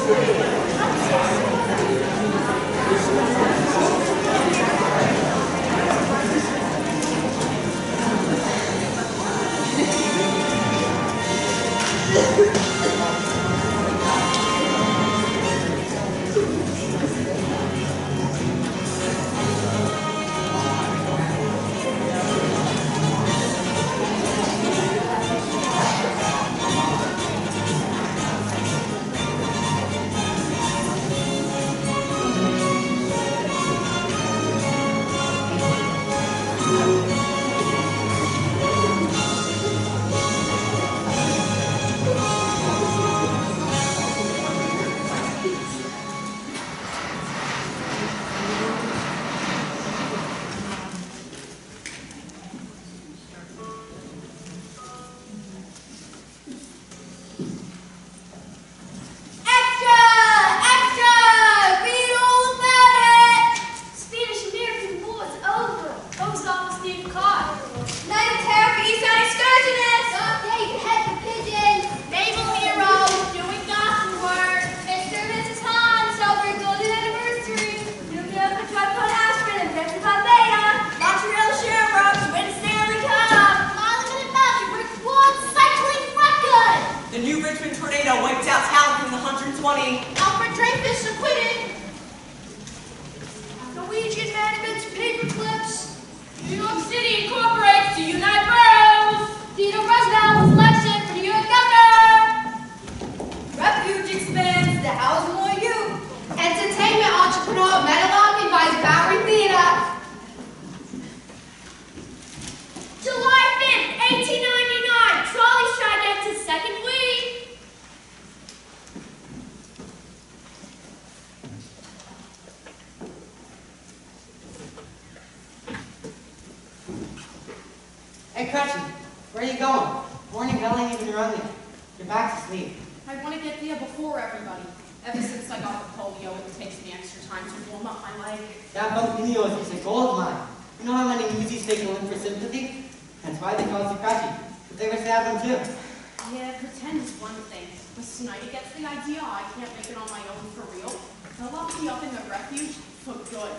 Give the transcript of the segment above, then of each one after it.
Hey, Crutchy, where are you going? Morning bell ain't even rung yet. You're back to sleep. I want to get there before everybody. Ever since I got the polio, it takes me extra time to warm up my leg. That polio is a gold mine. You know how many newsies take a look for sympathy? That's why they call it Crutchy. But they wish they had one too. Yeah, pretend is one thing. But Snyder gets the idea I can't make it on my own for real. They'll lock me up in the refuge for good.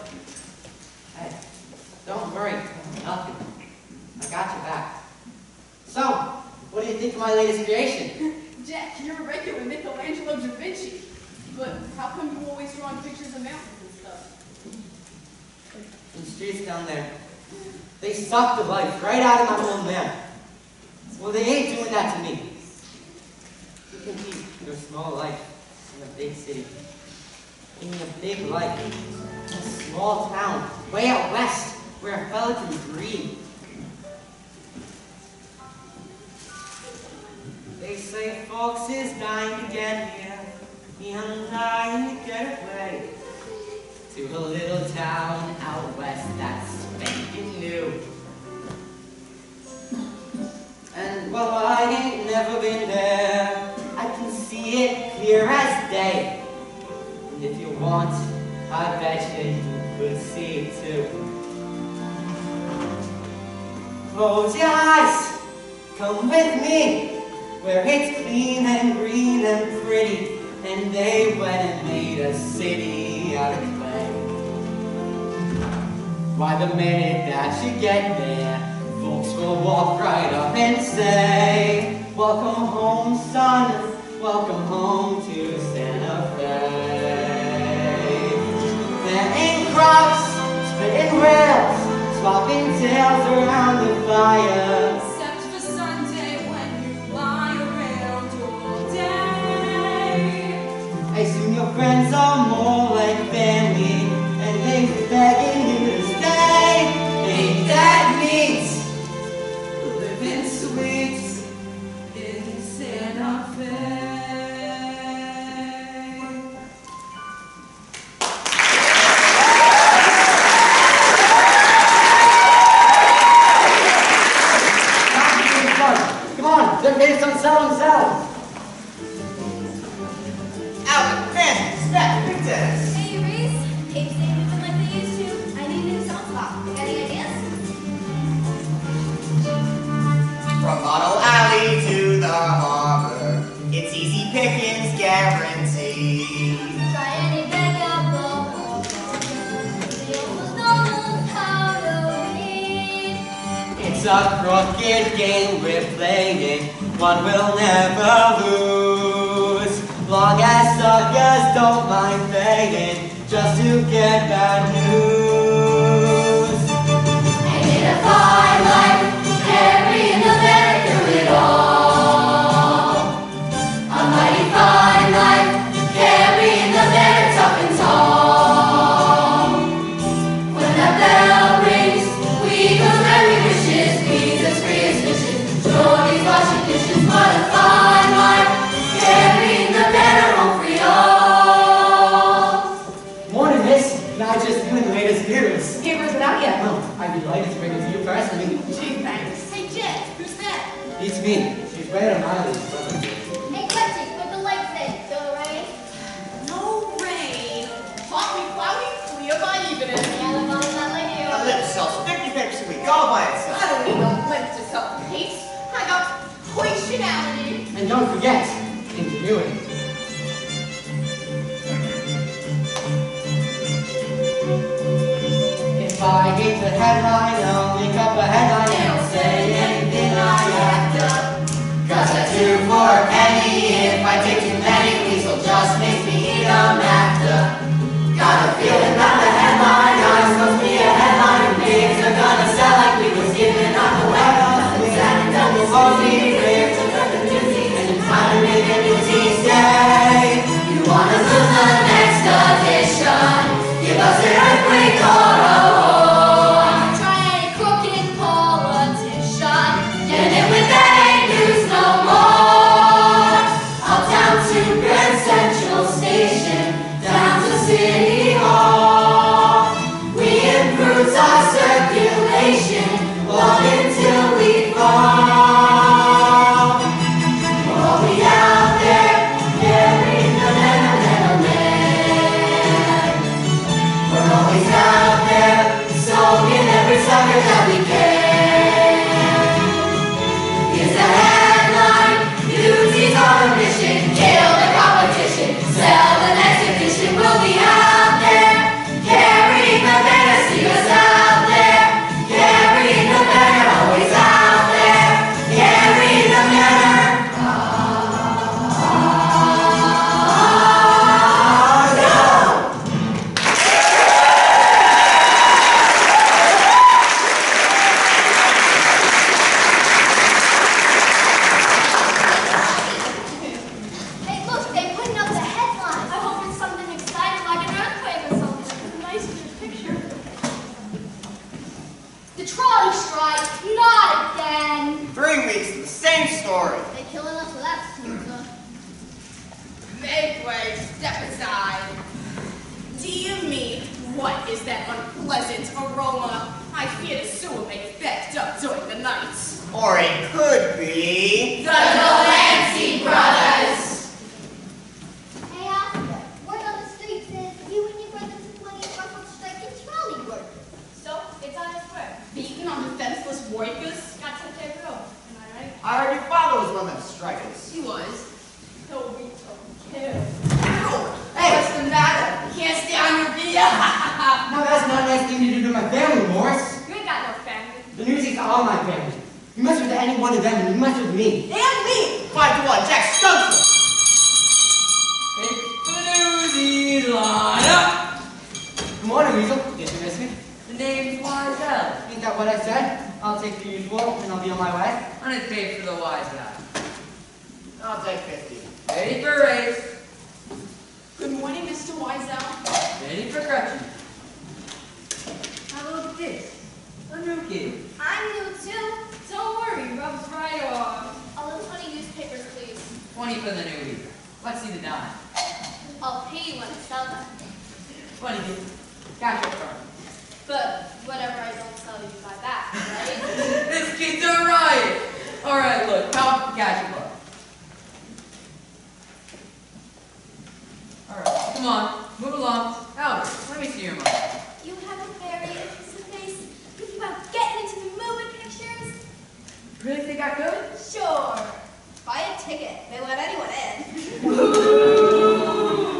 Hey, don't worry. I'll help you. I got your back. So, what do you think of my latest creation? Jack, you're a regular Michelangelo da Vinci. But how come you always drawing pictures of mountains and stuff? The streets down there, they suck the life right out of my old man. Well, they ain't doing that to me. You can keep your small life in a big city. In a big life. In a small town, way out west, where a fella can breathe. They say folks is dying to get here, and dying to get away to a little town out west that's spanking new. And while I ain't never been there, I can see it clear as day. And if you want, I bet you could see it too. Close your eyes, come with me. Where it's clean and green and pretty, and they went and made a city out of clay. Why, the minute that you get there, folks will walk right up and say, welcome home, son, welcome home to Santa Fe. There ain't crops, splitting rails, swapping tales around the fire. Hey, soon your friends are more like family, and they're begging you to stay. Ain't that neat? Living sweet in Santa Fe. Come on, they're made some sell themselves. Hey, Reese. Cape stay moving like they used to. I need a new song spot. Got any ideas? From Bottle Alley to the harbor, it's easy pickings guaranteed. Try any vagabond, they almost know how to read. It's a crooked game we're playing, one we'll never lose. Long as suckers don't mind paying, just to get bad news. And in a fine life, carrying the banner through it all. A mighty fine life, carrying the banner tough and tall. When that bell rings, we goes merry wishes, bees as free as fishes, stories, washing dishes, what a fine life, carrying the banner home for y'all. Morning, miss. Can I just do the latest news? Papers it out yet? Well, I'd be delighted to bring it to you personally. Gee, thanks. Hey, Jet, who's that? It's me. She's right on my list. Hey, Quincy, what the lights say? Still rain? No rain. Hotly cloudy, clear by evening. Yeah, look all that like you. A lip sells 50 papers a week, all by itself. I don't need no lip to self-pace. I got poisionality. And don't forget, ingenuity. If I hate the headline, I'll make up a headline and I'll say anything I have done. Cause a 2 for a penny, if I take too many, please will just make me eat 'em after. Got a feeling that the headline I'm supposed to be a headline, and things are gonna sound like we was giving up the weapons. And double won't be clear to the duty, and it's time to make a new Tuesday. You wanna lose the next edition? Give us an earthquake or a horn. Try any crooked politician. Get in with that ain't news no more. Up down to Grand Central Station, down to City Hall. We improve our circulation, walk until we fall. We're always out there, carrying the banner. We're always out there, soaking every sucker that we can. Here's the headline, duties on a mission, kill the competition, sell the next edition. We'll be out there, carrying the banner, see us out there, carrying the banner, always out there, carrying the banner. Hey, look, they're putting up the headline. I hope it's something exciting like an earthquake or something. It's a nice picture. The trolley strike, not again. 3 weeks of the same story. They're killing us with that snoozer. Make way, step aside. Dear me, what is that unpleasant aroma? I fear the sewer may effect up during the night. Or it could be... The Delancey Brothers! Hey, Oscar, word on the street says you and your brothers are planning to work on striking trolley workers. So, it's on its way. Beating on defenseless workers? Got to their room, am I right? I heard your father was one of them strikers. He was. He'll be killed. Hey! What's the matter? Can't stay on your beer? No, that's not a nice thing to do to my family, Morris. You ain't got no family. The Newsies are all my family. You mess with any one of them, and you mess with me. And me! 5 to 1, Jack Stunts. It's the Newsies line up! Good morning, Weasel. Did you miss me? The name's Wiesel. Ain't that what I said? I'll take the usual, and I'll be on my way. Hundred paid for the wise guy. I'll take 50. Ready for race. Good morning, Mr. Wiesel. Ready for crutching. Have a look at this. A new kid. I'm new too. Don't worry, rubs right off. A little 20 newspapers, please. 20 for the new leader. Let's see the dime. I'll pay you when I sell them. 20 kid. Cash up front. But whatever I don't sell, you buy back, right? This kid's a riot. All right, look. Pound for cash above. All right, come on. Move along. Albert, let me see your money. You have a very interesting face. Thinking about getting into the movie pictures? Really think I could? Sure. Buy a ticket. They let anyone in.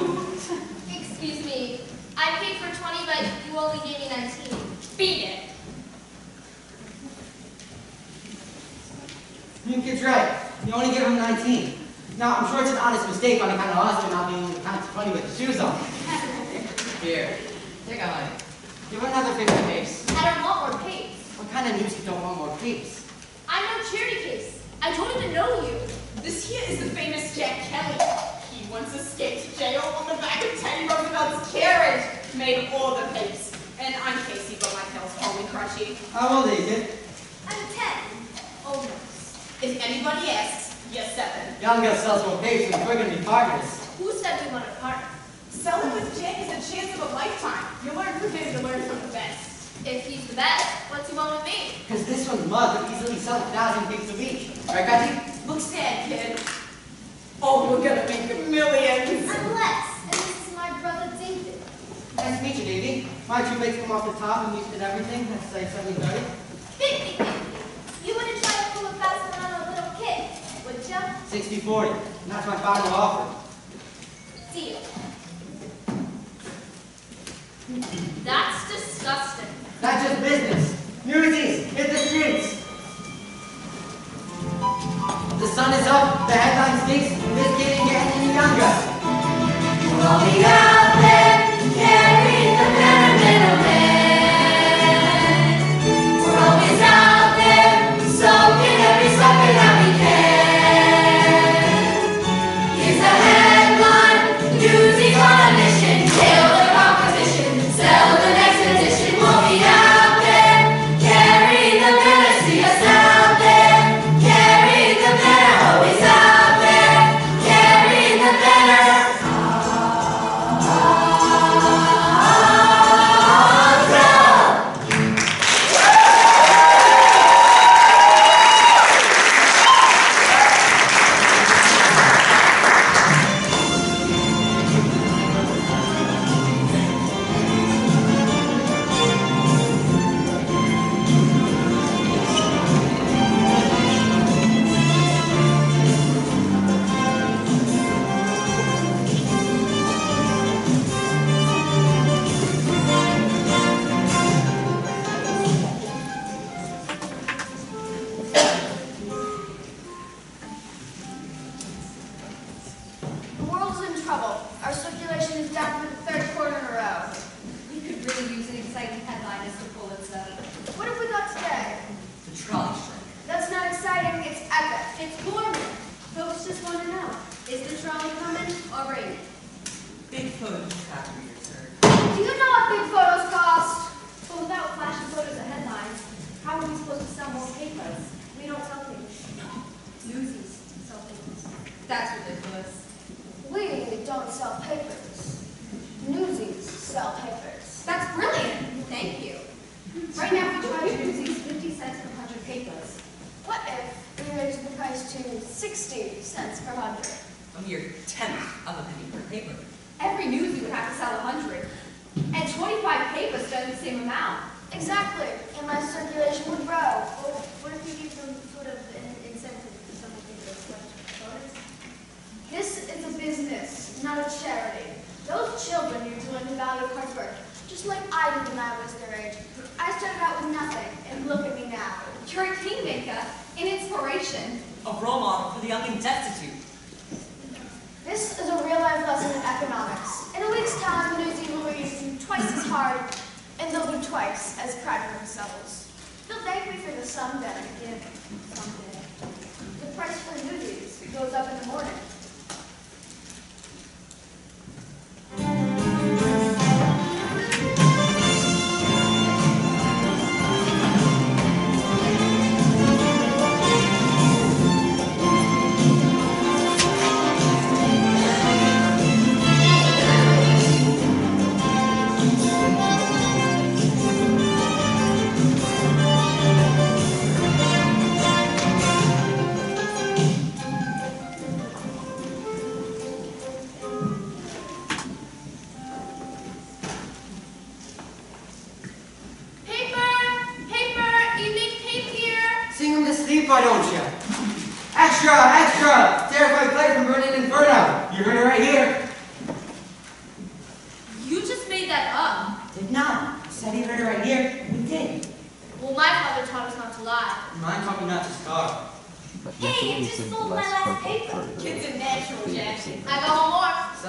mistake on account of us not being able to count to 20 with the shoes on. Here, take a hike. Give her another 50 case. I don't want more capes. What kind of news you don't want more capes? I'm no charity case. I don't even know you. This here is the famous Jack Kelly. He once escaped jail on the back of Teddy Roosevelt's carriage. Made all the papes. And I'm Casey, but my tail's only crunchy. How old are you, kid? I'm 10. Almost. If anybody asks, you're 7. Young girl sells more papes and we're gonna be partners. Who said we want a partner? Selling with Jack is a chance of a lifetime. You learn from him, you learn from the best. If he's the best, what's he want with me? Because this one's mug could easily sell 1,000 papes a week. Right, Betsy? Look sad, kid. Oh, we're gonna make millions. Unless, and this is my brother David. Nice to meet you, Davey. My two plates come off the top and we did everything. That's like 70-30. 50-50. You wouldn't try to pull a fast one on a little kid, would ya? 60-40. And that's my final offer. Deal. That's disgusting. That's just business. Newsies, hit the streets. The sun is up, the headline stinks, this kid ain't getting any younger. We'll all be out there, carrying the banner man. We're always out there, soaking every sucker that we can. Here's the headline, Newsies on a mission. Hail the competition, sell the next edition. We'll be out there, carrying the banner. See us out there, carrying the banner. Always out there, carrying the banner. The world's in trouble. Our circulation is down for the 3rd quarter in a row. We could really use an exciting headline, as the bullet said. What have we got today? The trolley strike. That's not exciting, it's epic. It's Gorman. Folks just want to know, is the trolley coming or raining? Big photos have to be returned. Do you know what big photos cost? But without flashing photos of headlines, how are we supposed to sell more papers? We don't sell papers. Newsies sell papers. That's ridiculous. We don't sell papers. Newsies sell papers. That's brilliant. Thank you. Right now, we charge Newsies 50 cents per 100 papers. What if we raised the price to 60 cents per 100? A mere tenth of a penny per paper. Every newsie would have to sell 100. And 25 papers spend the same amount. Exactly, and my circulation would grow. Well, what if you give them sort of an incentive for some of these photos? This is a business, not a charity. Those children need to learn the value of hard work, just like I did when I was their age. I started out with nothing, and look at me now. You're a kingmaker, an inspiration. A role model for the young and destitute. This is a real-life lesson in economics. In a week's time, the Newsies will be twice as hard, and they'll be twice as proud of themselves. They'll thank me for the someday. Yeah, someday. The price for Newsies goes up in the morning.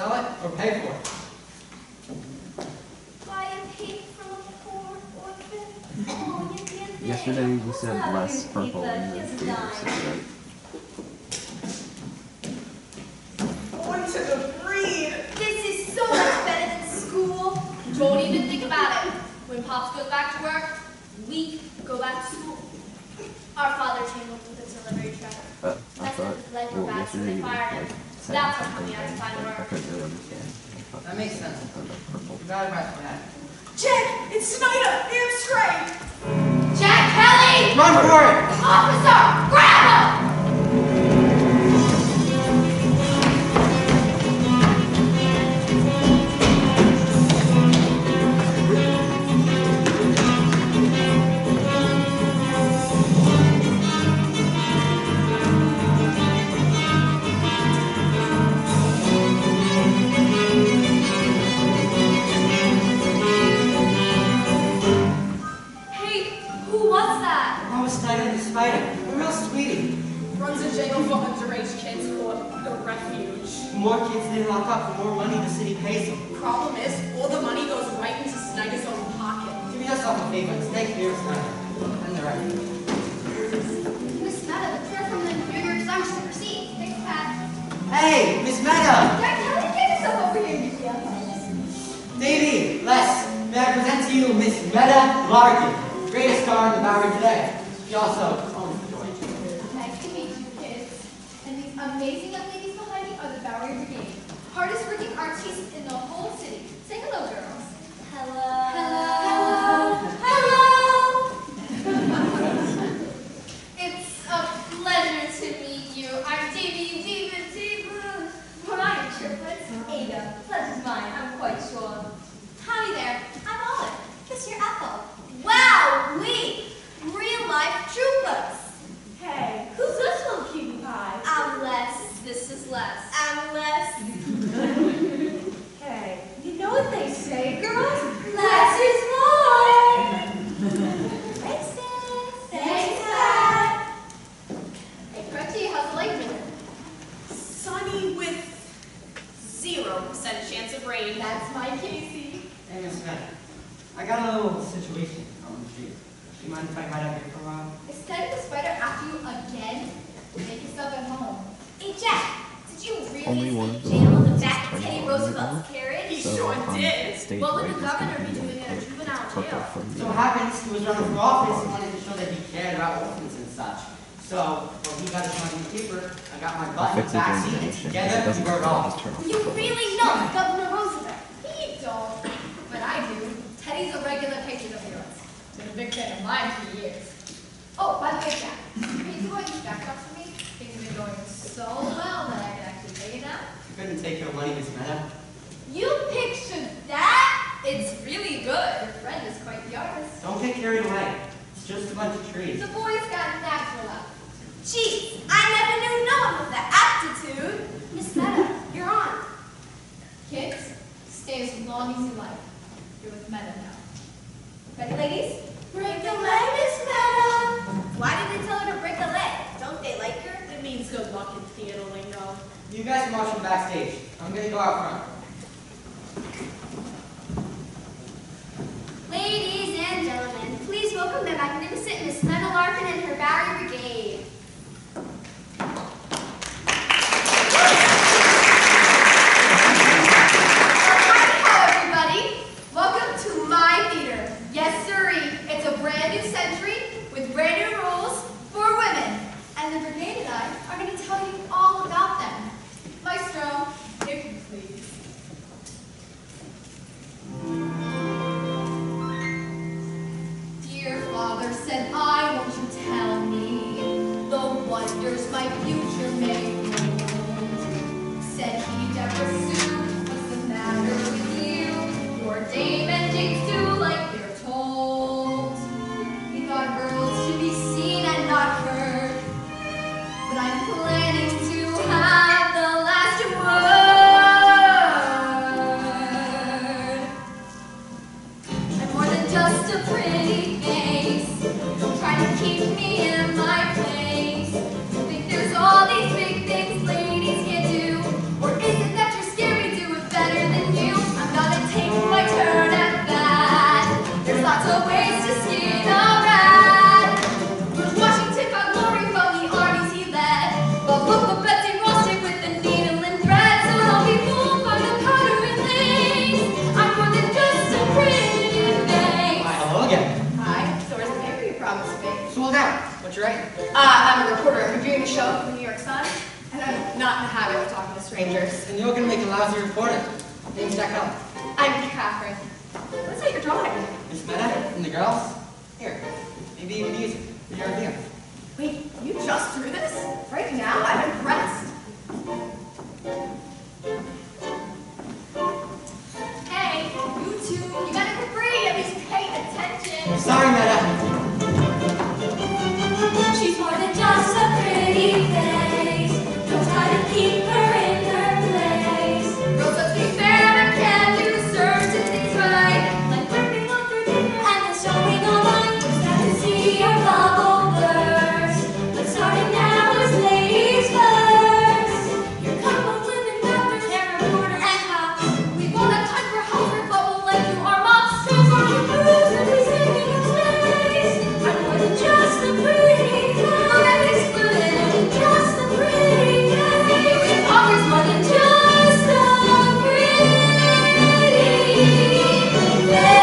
sell it or pay for it. Buy a paper from a poor orphan. Oh, you can't think. Yesterday you said We'll less have purple paper. in the Here's a theater, dime. right? On to the breed. This is so much better than school. Don't even think about it. When Pops goes back to work, we go back to school. Our father tangled with a delivery truck. I That's thought, what life well, bad, so yesterday they you were fired like him. saying That's what something we had to find and I work. couldn't really understand. I thought That makes sense. something like purple. You got it right for that. Jack, it's Snyder. Damn straight. Jack Kelly! Run for it! Officer, grab him! Hey, who was that? I was Snyder the Spider. A real sweetie. Runs a jail for underage kids called the Refuge. The more kids they lock up, the more money the city pays them. Problem is, all the money goes right into Snyder's own pocket. Do yourself a favor. Stay clear of Snyder. And the right. Miss Meta, the prayer from the New York Times to proceed. Take a pass. Hey, Miss Meta! Jack Kelly, get yourself over here, you Davey, Les, may I present to you Miss Meta Larkin, greatest star in the Bowery today. She also owns the joint. Nice to meet you, kids. And these amazing young ladies behind me are the Bowery Brigade. Hardest working artists in the whole city. Say hello, girls. Hello. Hello. It's a pleasure to meet you. I'm Davy, Well, I'm triplets. Ada, pleasure's mine, I'm quite sure. Howdy there. I'm Olive. This your Ethel. Wow, real life triplets. Hey, who's this little cutie pie? I'm Les. This is Les. I'm Les. Hey, you know what they say, girls? Less is more. Thanks, sis. Thanks, Dad. Hey, Crutchy, how's the lake been? Sunny with 0% chance of rain. That's my Casey. Hey, Miss Meta. I got a little situation on the street. Do you mind if I hide out here for a while? Is Teddy the Spider after you again? Make yourself at home. Hey, Jack, did you really Only one of escape them jail in the is back of turning Teddy on Roosevelt's right carriage? He So sure on did. stage What would right the is governor gonna be be doing in a like juvenile purple jail? from So the happens he was running for office and wanted to show that he cared about orphans and such. So when he got his money in the paper, I got my butt in fix the the back seat and generation. If together it we doesn't were work, off. just turn off You the really know Governor Roosevelt. You don't, but I do. Teddy's a regular patron of yours. Been a big fan of mine for years. Oh, by the way, Jack, can you go and use backdrops for me? Things have been going so well that I can actually pay you now. You couldn't take your money, Miss Meta. You pictured that? It's really good. Your friend is quite the artist. Don't get carried away. It's just a bunch of trees. The boy's got natural aptitude. Geez, I never knew no one with that aptitude. Miss Meta, you're on. Kids, stay as long as you like. You're with Meta now. Ready, ladies? Break a leg, Miss Meta. Why did they tell her to break a leg? Don't they like her? It means good luck in theater lingo. You guys can watch from backstage. I'm gonna go out front. Ladies and gentlemen, please welcome the magnificent Miss Meta Larkin and her Bowery Brigade. Hi, everybody. Welcome to my theater. Yes, sirree. It's a brand new century with brand new rules for women. And the brigade and I are going to tell you all about them. Maestro, if you please. Dear Father, said I, won't you tell me strangers. And you're gonna make a lousy reporter. Name's Jack Hell. I'm Catherine. Let's take your drawing. Miss Meta and the girls? Here. Maybe you can use it for your idea. Wait, you just drew this? Right now? I'm impressed. Hey, you two, you got it for free. At least pay attention. Sorry, Meta. She's more than just a pretty face. Don't try to keep her in her place. Girls, let's be fair, but can do certain things right. Like ripping off her dinner and then showing all night. Sad to see your bubble burst. But starting now is ladies first. Your couple women doctors, hair reporter and cop. We won't have time for Hollywood bubble like you are mops. Straight on the cruise and he's taking up space. I'm more than just a pretty face. Look at this fluid. Just a pretty face. We conquers more than Just a pretty face.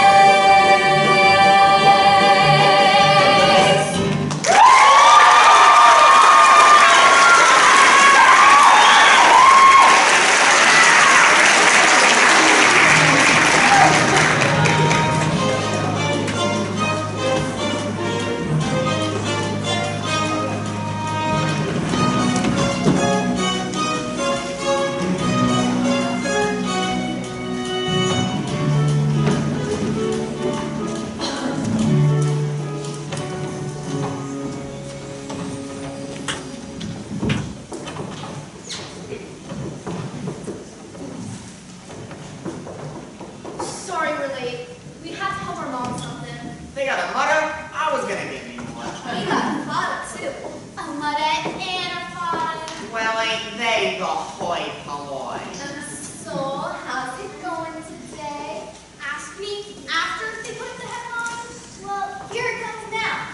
Sorry we're late. We had to help our mom with something. They got a mutter? I was gonna give me one. We got fun too. A mudette and a fun. Well, ain't they the hoi polloi? So, how's it going today? Ask me after they put the headlines. Well, here it comes now.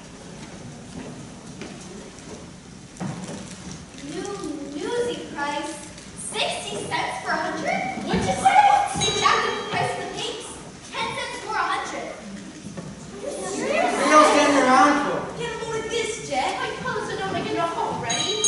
New newsy price, 60 cents for 100. What'd you say? Exactly the price of the pinks, 10 cents for 100. What are y'all standing around for? Get a load of this, Jet. I promise I don't make enough already.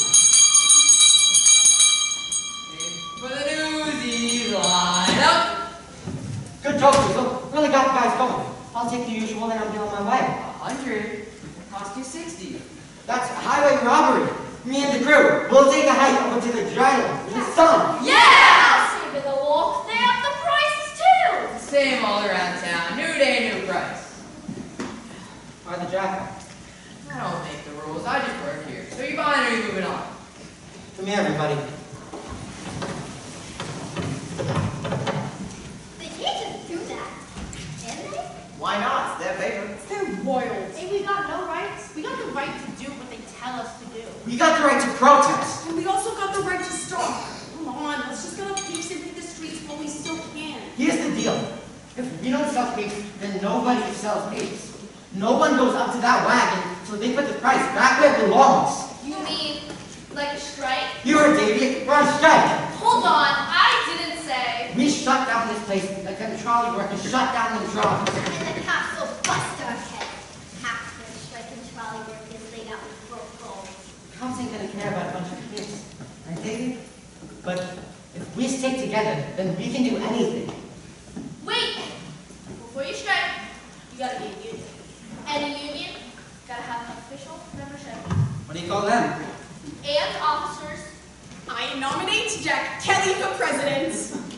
For the newsies, line up. Good job, Weasel. Really got the guys going. I'll take the usual and I'll be on my way. 100. Cost you 60. That's highway robbery. Me and the crew, we'll take a hike over to the dryland in the sun. Yeah! Saving the walk, they up the prices too. Same all around town. New day, new price. Why the jacket? I don't make the rules. I just work here. So you buying or you moving on? Come here, everybody. They can't just do that, can they? Why not? It's their paper. They're royals. Hey, we got no rights. We got the right to do what they tell us to do. We got the right to protest. And we also got the right to stop. Come on, let's just get up peace and hit the streets while we still can. Here's the deal. If we don't sell cakes, then nobody sells cakes. No one goes up to that wagon so they put the price back where it belongs. You mean like a strike? You heard Davey, we're on strike. Hold on, I didn't say. We shut down this place like the trolley workers shut down the trolleys. And the cops will bust our heads. Half the strike and trolley workers laid out with broke goals. Cops ain't gonna care about a bunch of kids, right, Davey? But if we stick together, then we can do anything. Wait! Before you strike, you gotta be a union. And a union gotta have an official membership. What do you call them? And officers. I nominate Jack Kelly for president.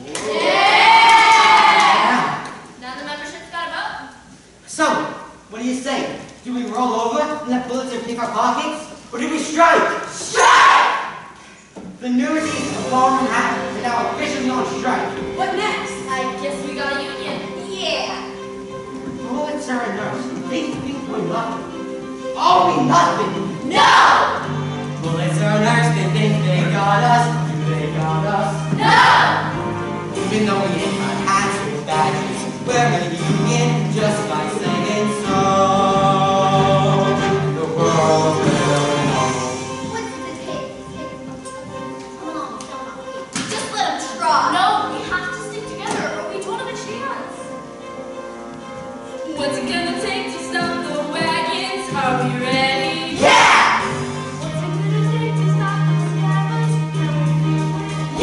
Yeah. Now the membership's gotta vote. So, what do you say? Do we roll over and let bullets pick our pockets? Or do we strike? Strike! The newsies of Baldwin Manhattan are now officially on strike. What next? I guess we got a union. Yeah. Bullets are a nurse. They think we're nothing. Are we nothing? No! Bullets are a nurse. They think they got us. Do they got us? No! Even though we ain't got hats or badges, we're a union just by saying so. The world will know. What's the take? Come on, come on. Just let them try. No, we have to stick together or we don't have a chance. What's it gonna take to stop the wagons? Are we ready? Yeah! What's it gonna take to stop those guys?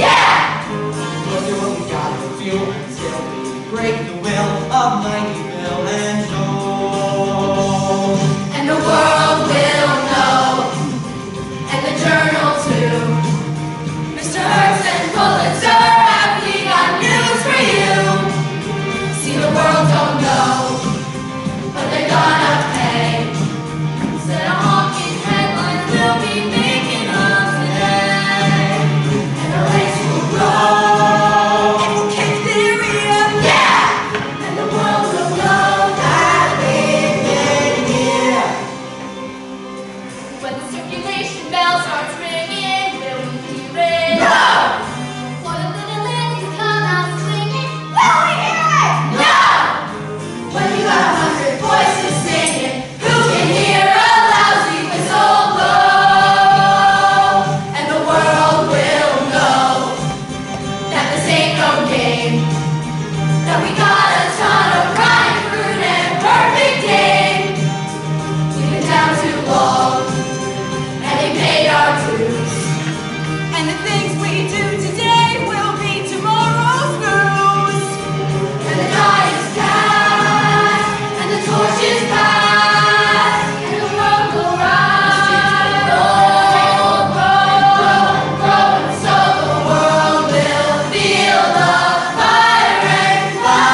God will do until we break the will of mighty Bill and Joel. And the world will know, and the journal too. Mr. Hearst and Pulitzer, have we got news for you? See, the world don't know, but they're gonna pay. Instead of honking headlines, we'll be making them today. And the race will grow, and we'll kick their ear, yeah! And the world will know that we've been here. When the circulation bell starts ringing, will we hear it? No! What if the Atlantic come out swinging? Will we hear it? No! When you got 100 voices singing, who can hear a lousy whistle blow? And the world will know that this ain't no game, that we got a ton of ripe fruit and perfect game. We've been down too long, and we paid our dues. And the things we do today will be tomorrow's news. And the die is cast, and the torch is passed, and the world will rise. Grow, grow, grow, and so the world will feel the fire and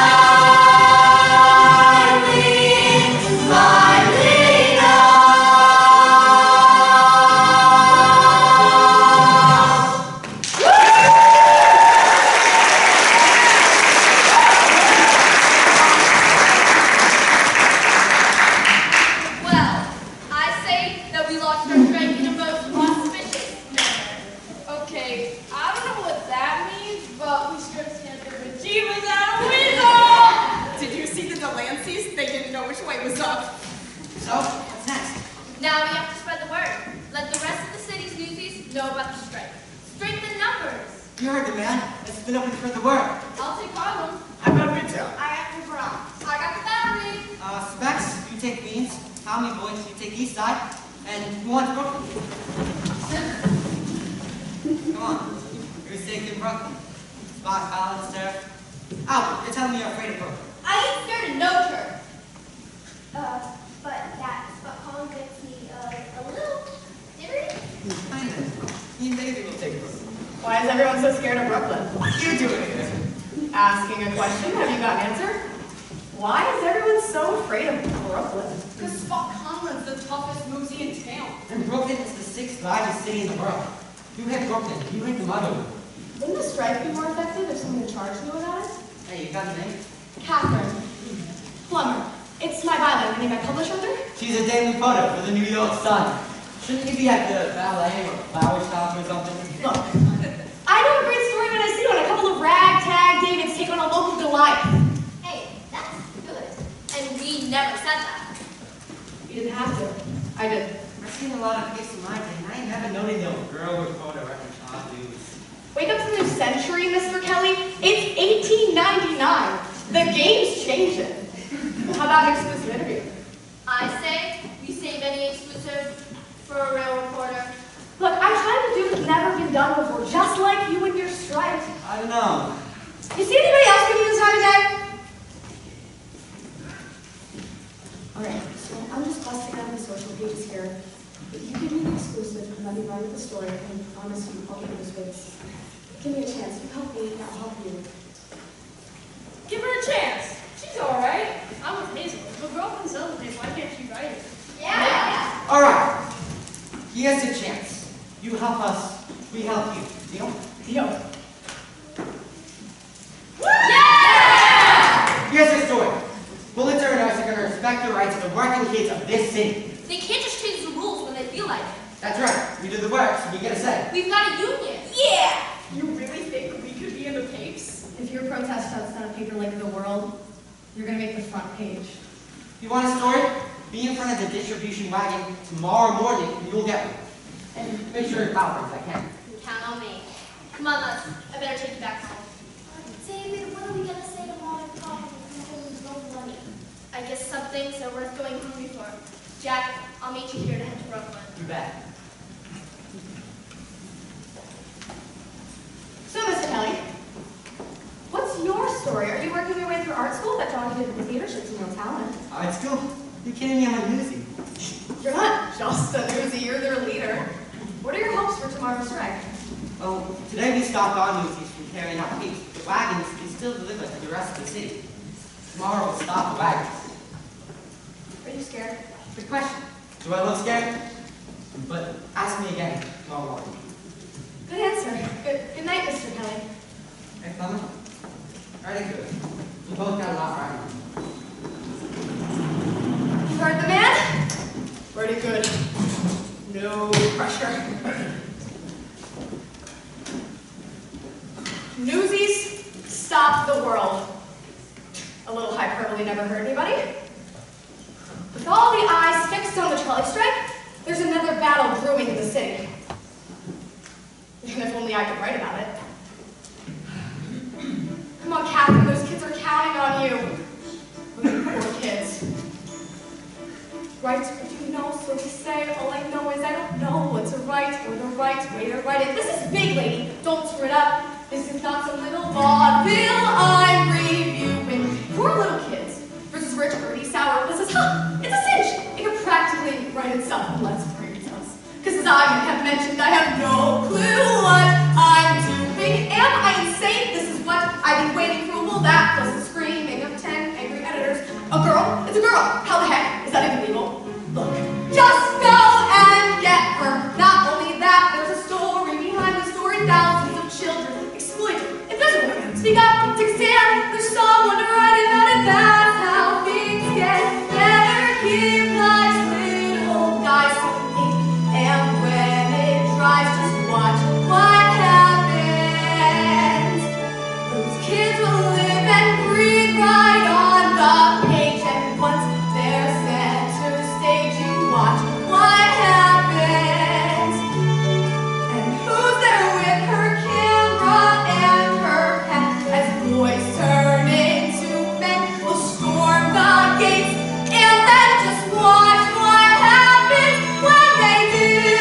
lively now. Well, I say that we lost our strength in a most auspicious manner. Okay, I don't know what that means, but we stripped him the bejeebers out of weasel! Did you see the Delanceys? They didn't know which way was up. So, what's next? Now we have to spread the word. Let the rest of the city's newsies know about the strike. Strengthen numbers. You heard the man. Let's split up and spread the word. I'll take Harlem. I've got retail. I got the bra. I got the battery. Specs, you take Beans. How many boys? You take East Side. And who wants Brooklyn? Come on. You're safe in Brooklyn. Spot, Collins, Turf. Albert, you're telling me you're afraid of Brooklyn. I ain't scared of no turf. But that Spot Collins makes me a little jittery. Kind of. You maybe will take Brooklyn. Why is everyone so scared of Brooklyn? What are you doing here? Asking a question, have you got an answer? Why is everyone so afraid of Brooklyn? Because Spot Conlin's the toughest movie in town. And Brooklyn is the 6th largest city in the world. You hit Brooklyn. You hit the mother. Wouldn't the strike be more effective if someone in charge knew about it? Hey, you got a name? Catherine. Plummer. It's my violin. The name I publish under? She's a daily photo for the New York Sun. Shouldn't you be at the ballet or flower shop or something? Look, I know a great story when I see one. A couple of ragtag Davids take on a local Goliath. Hey, that's good. And we never said that. You didn't have to. I did. I've seen a lot of gifts in my day, and I ain't never noticed no girl with photo record shop dudes. Wake up to the new century, Mr. Kelly. It's 1899. The game's changing. How about an exclusive interview? I say we save any exclusive for a real reporter. Look, I'm trying to do what's never been done before, just like you and your strike. I don't know. You see anybody else giving you this time of day? Alright, so I'm just busting out the social pages here. If you give me the exclusive and let me run with the story, I can promise you I'll give you this race. Give me a chance. You help me, I'll help you. Give her a chance. She's all right. I'm with Hazel. If a girl can celebrate, why can't she write it? Yeah. All right. Here's a chance. You help us, we help you. Deal? Deal. Yeah! Here's the story. Pulitzer and us are going to respect the rights of the working kids of this city. They can't just change the rules when they feel like it. That's right. We do the work, so we get a say. We've got a union. Yeah! You really think we could be in the papes? If your protest shuts down a paper like The World, you're going to make the front page. You want a story? Be in front of the distribution wagon tomorrow morning, and you'll get one. And make sure your power if I can. Count on me. Come on, Les. I better take you back home. David, what are we gonna say to Mom and Papa if we lose no money? I guess some things are worth going hungry for. Jack, I'll meet you here to head to Brooklyn. You bet. So, Mr. Kelly, story. Are you working your way through art school? That Johnny did with theater shows and real talent. Art school? You kidding me? I'm a newsie. You're not just a newsie, you're their leader. What are your hopes for tomorrow's strike? Well, today we stopped our newsies from carrying out peace. The wagons can still deliver to the rest of the city. Tomorrow we'll stop the wagons. Are you scared? Good question. Do I look scared? But ask me again tomorrow morning. Good answer. Good night, Mr. Kelly. Hey, Clement. Very good. We both got a lot right. You heard the man? Pretty good. No pressure. Newsies, stop the world. A little hyperbole never hurt anybody. With all the eyes fixed on the trolley strike, there's another battle brewing in the city. And if only I could write about it. Come on, Catherine, those kids are counting on you. Poor kids. Right, what do you know? So to say, all I know is I don't know what's a right or the right way to write it. This is big, lady. Don't screw it up. This is not some little vaudeville I'm reviewing. Poor little kids versus rich, early, sour. This is, it's a cinch. It could practically write itself in Let's Brains us. Because as I have mentioned, I have no clue what I'm doing. Am I insane? This is what I've been waiting for. Well, that plus the screaming of 10 angry editors. A girl? It's a girl. How the heck? Is that even legal? Look, just go and get her. Not only that, there's a story behind the story. Thousands of children exploited. Invisible women. Speak up, take a stand. There's someone to write about it. That's how things get better. Keep life's little dice of ink. And when it dries, just watch what happens. Those kids will live and breathe right on the page. And once they're center stage, you watch what happens. And who's there with her camera and her pen? As boys turn into men, will storm the gates. And then just watch what happens when they do.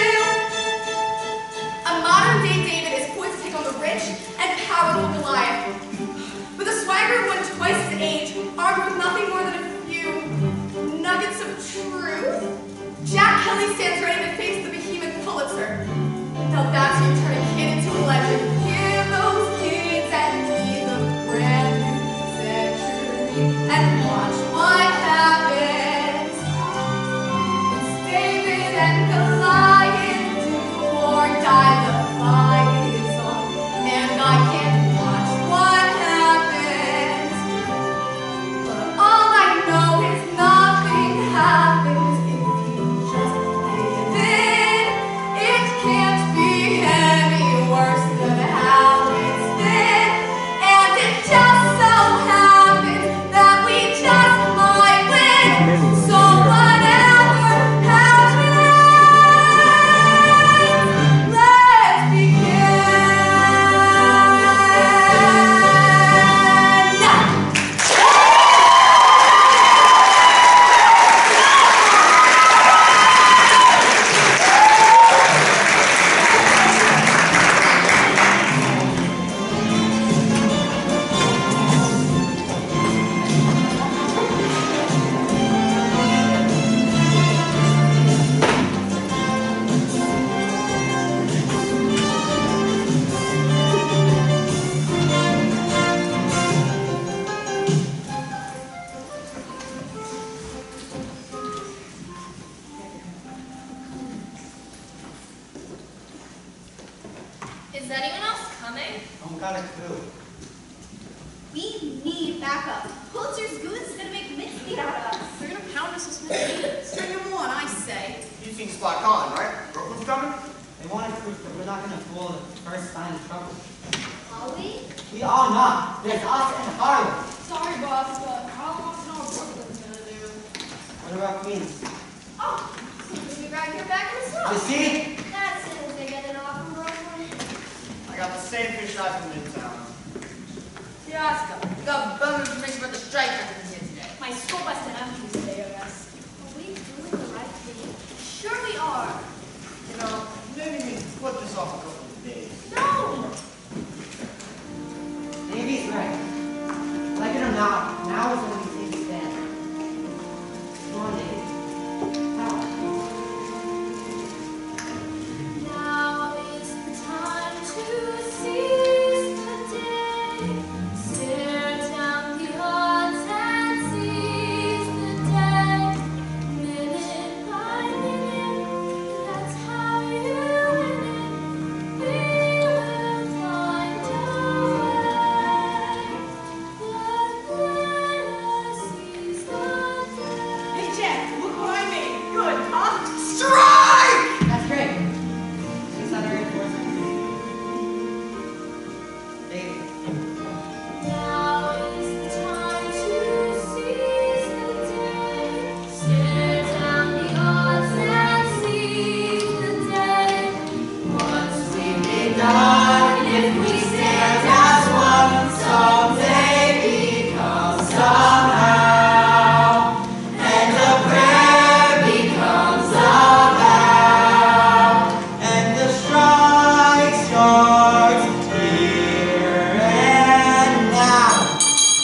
A modern-day David is poised to take on the rich and powerful Goliath. With a swagger one twice his age, armed with nothing more than a few nuggets of truth, Jack Kelly stands ready to face the behemoth Pulitzer. Now that's you turn a kid into a legend. Hear those kids and be the brand new century. And watch what happens. It's David and Goliath, do or die, the fight is on. And I can't watch what happens. But all I know is nothing happens if you just give in. It can't be any worse than how it's been. And it just so happens that we just might win. So whatever happens, let's begin. Is anyone else coming? Don't got a clue. We need backup. Pulitzer's goons gonna make mincemeat out of us. They're gonna pound us with Smith. String them on, I say. You seem spot on, right? Brooklyn's coming? They wanted proof that we're not going to fool the first sign of trouble. Are we? We are not. There's us and Harlem. Sorry, boss, but Harlem wants to know what Brooklyn's gonna do. What about Queens? Oh, seems to be right here back in the snow. You see? That's it as they get it off from Brooklyn. I got the same fish eye from Midtown. Yeah, Oscar, we got bum information about the strike happening here today. My school bus and empty today, I guess. Are we doing the right thing? Sure we are. You know, maybe we can put this off a couple of days. No! Maybe he's right. now. Now is when we take a stand. Come on, David. Now. Now is the time to seize the day. Stare down the odds and seize the day. Minute by minute, that's how you win it. We will find a way. But let us seize the day. Hey, Jack, look what I made. Good, huh? Strike! That's great. It's not very important. David. Now is the time to seize the day. Stare down the odds and seize the day. Once we've begun, if we stand as one, someday become somehow. And a prayer becomes a vow. And the strike starts here and now.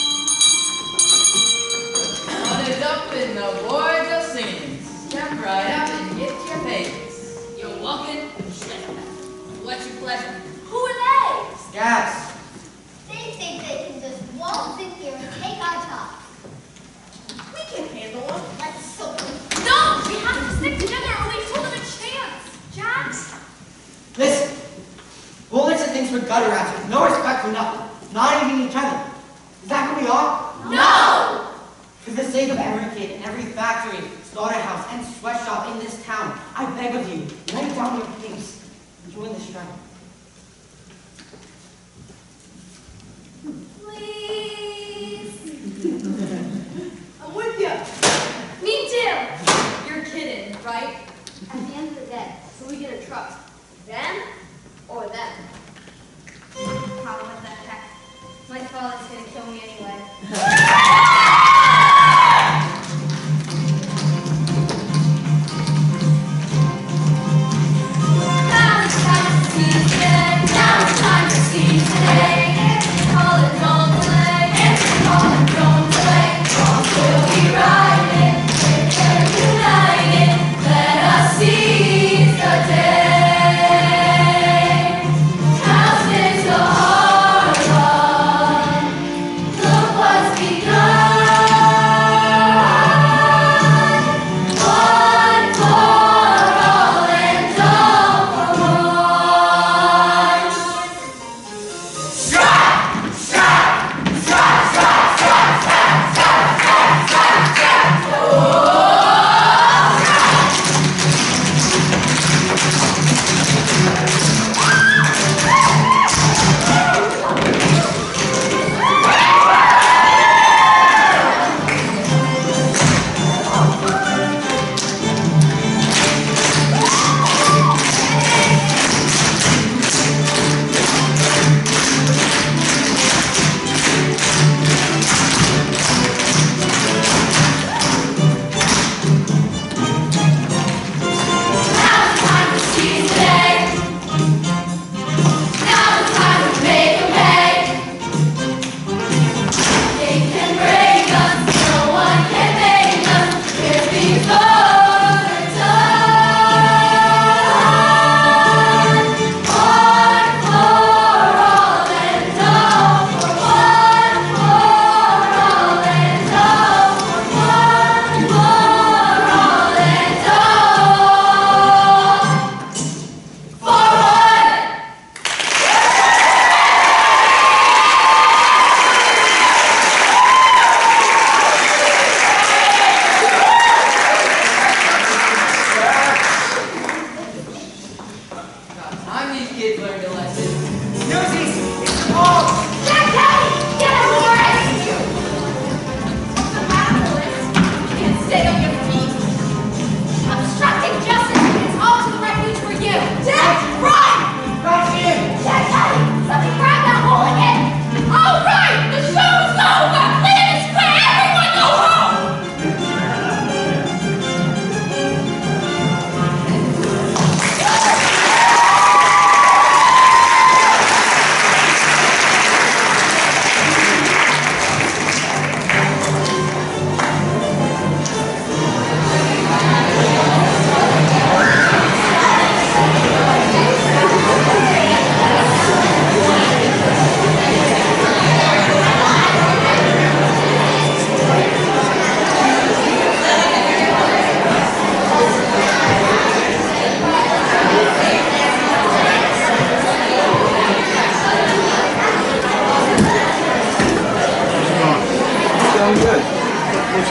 On it up and the boys are singing. Step right up and get your papers. You're walking, step back. What's your pleasure? Who are they? Scabs. They think they can just waltz in here and take our jobs. We can handle them. That's so No! We have to stick together or we told them a chance! Jax? Listen. Bullets and things for gutter rats with no respect for nothing. Not even each other. Is that who we are? No! For the sake of every kid in every factory, slaughterhouse, and sweatshop in this town, I beg of you, lay down your papes and join the strike. Please. I'm with you. Me too! You're kidding, right? At the end of the day, who are we gonna trust? Them or them? Probably what the heck. My father's gonna kill me anyway. Now it's time to seize the day. Now it's time to seize the day. Call it, don't delay.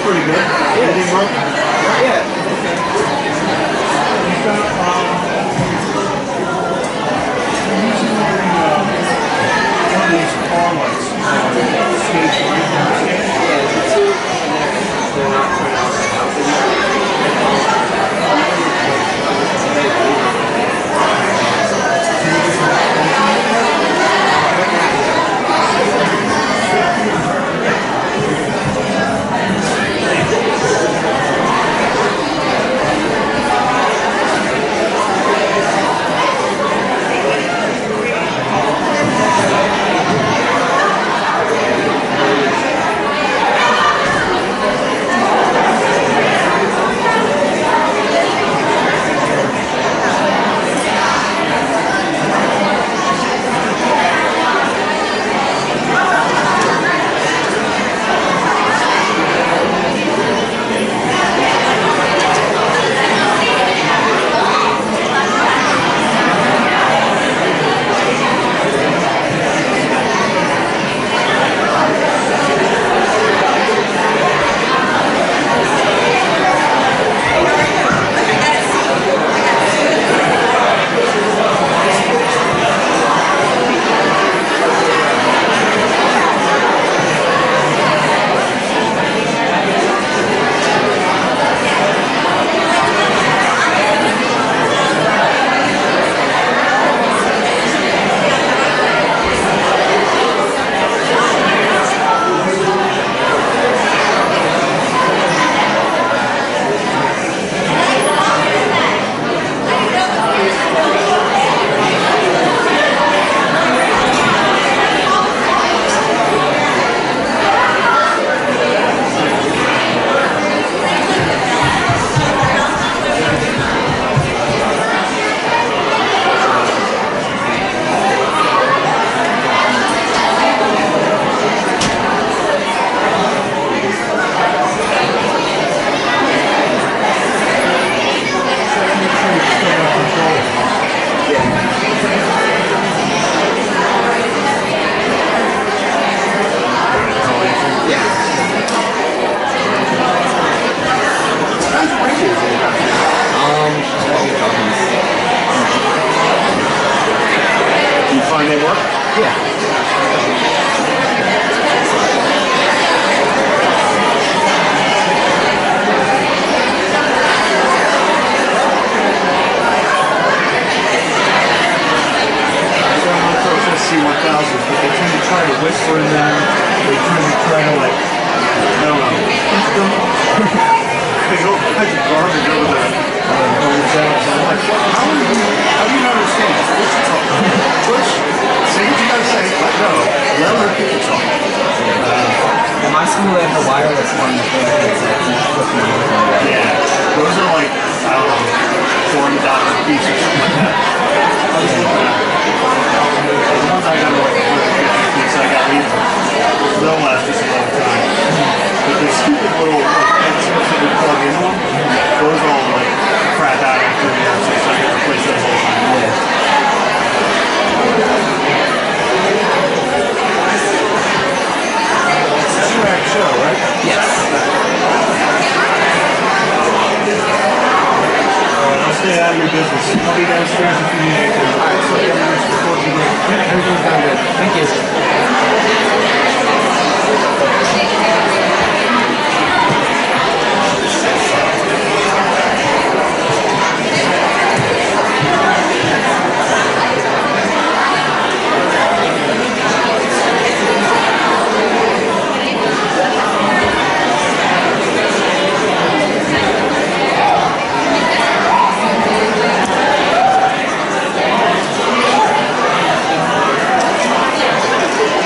pretty good. Anything wrong? Yeah. One of these car lights. Stage light. Yeah, the two, and they're not turning off right now. Find they work? Yeah. C-1000s, but they tend to try to whisper in them. They tend to try to like, I don't know, teach them. There's all kinds of garbage over there. I'm like, how do you not understand? Push, talk. Push, say what you gotta say, let go. Let other people talk. In my school, they have the wireless ones where it's like you flip them over. Yeah, those are like, I don't know, $40 a piece or something like that. The ones I got are like $150 piece. I got these. They'll last us a long time. But the stupid little headsets that we plug into them, those all like crap out after the episode, so I get to replace those all the time. It's a track show, right? Yes. I'll stay out of your business. I'll be downstairs if you need anything. Alright, so Everything's done good. Thank you.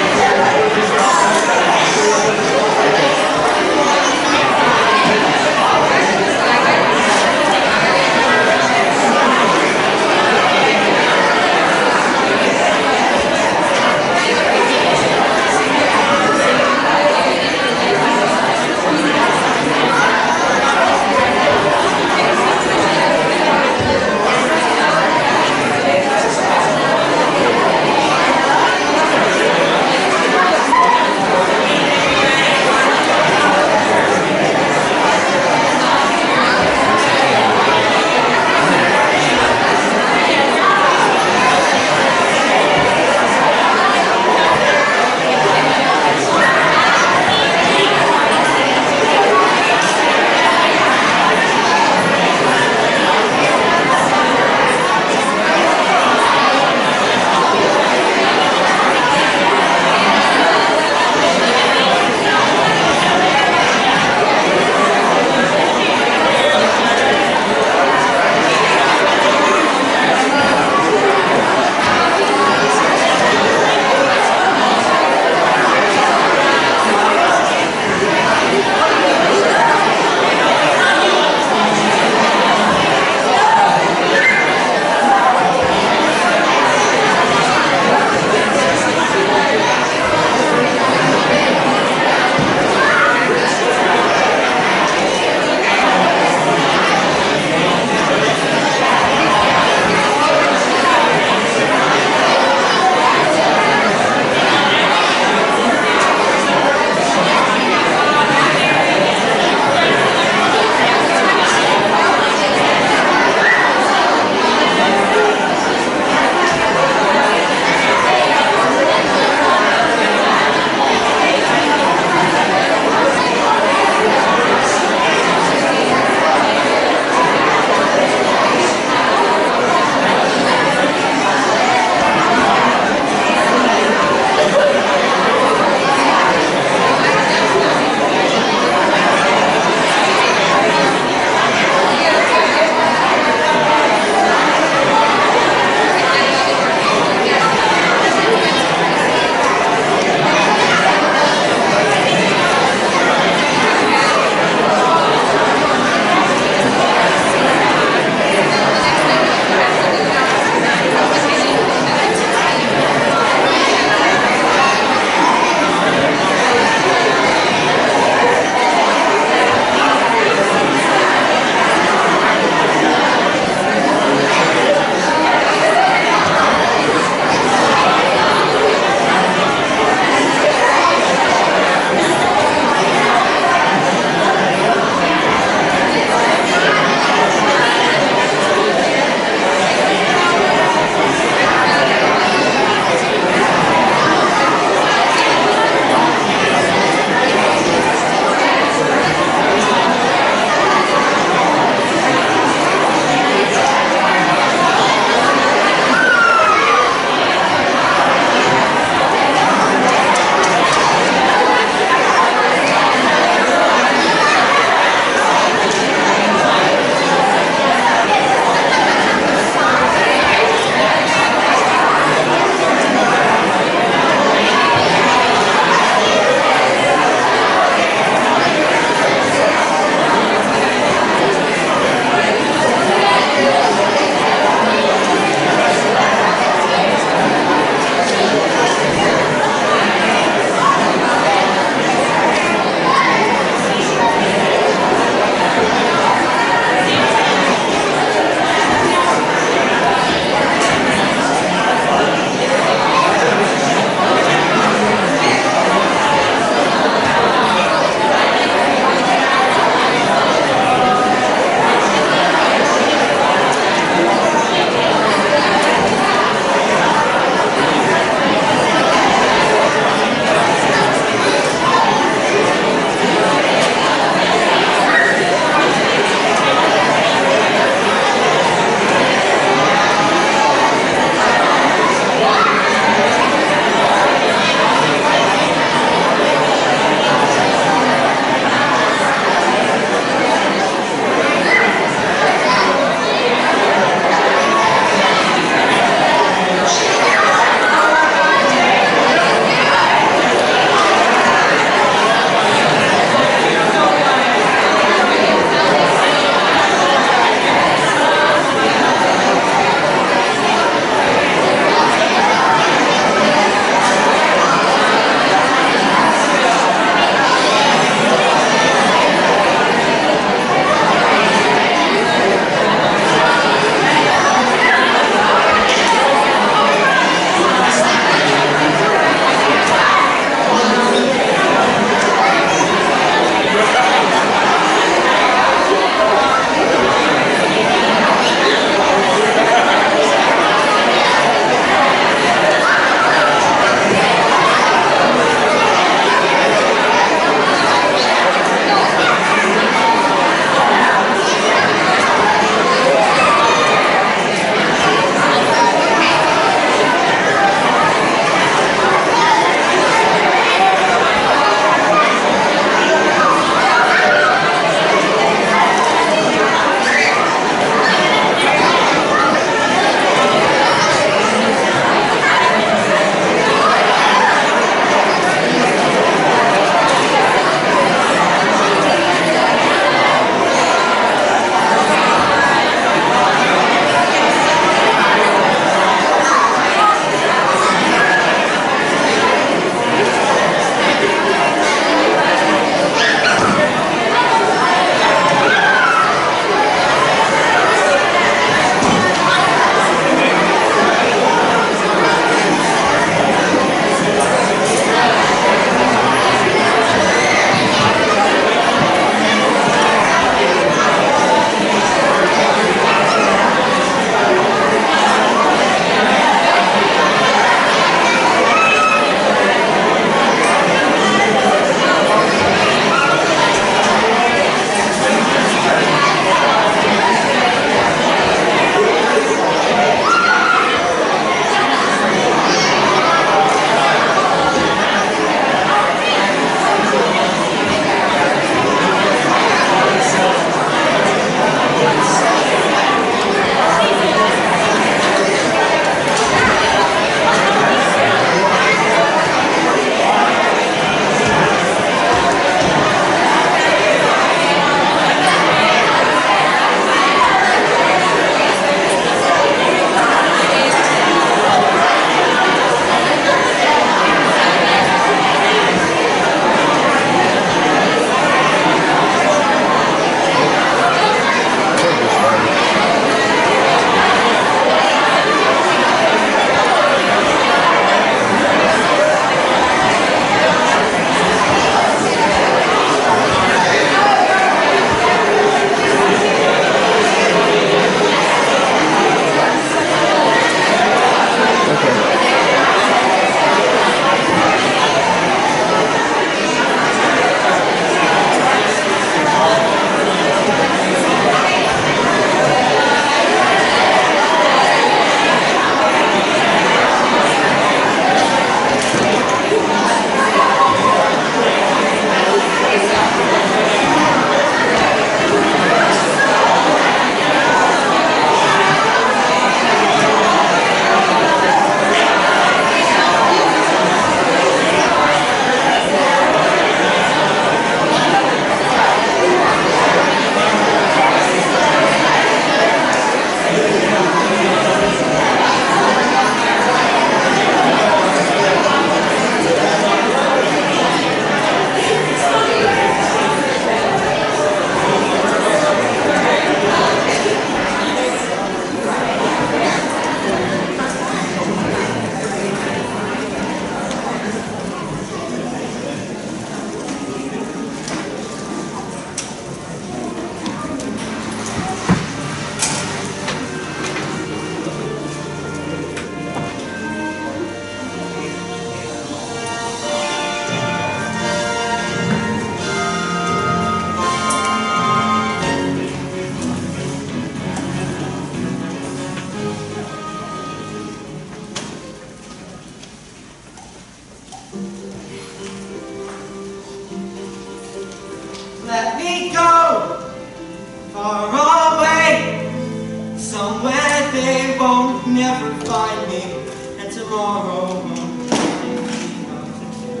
far away, somewhere they won't never find me, and tomorrow won't find me out to do.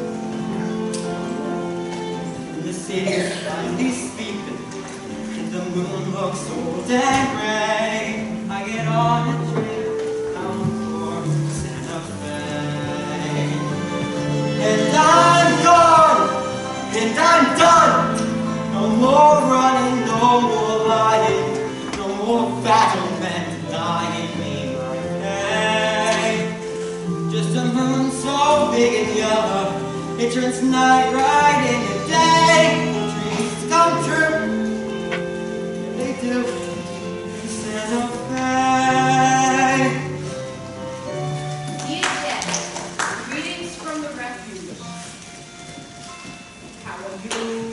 And the city's finally sleeping, and the moon looks old and gray. I get on a train bound for Santa Fe, and I'm gone, and I'm done. No more running, no more lying, no more battle men denying me my pay. Just a moon so big and yellow, it turns night right into day. Dreams come true, and they do in Santa Fe. Dear Dad, greetings from the refuge. How are you?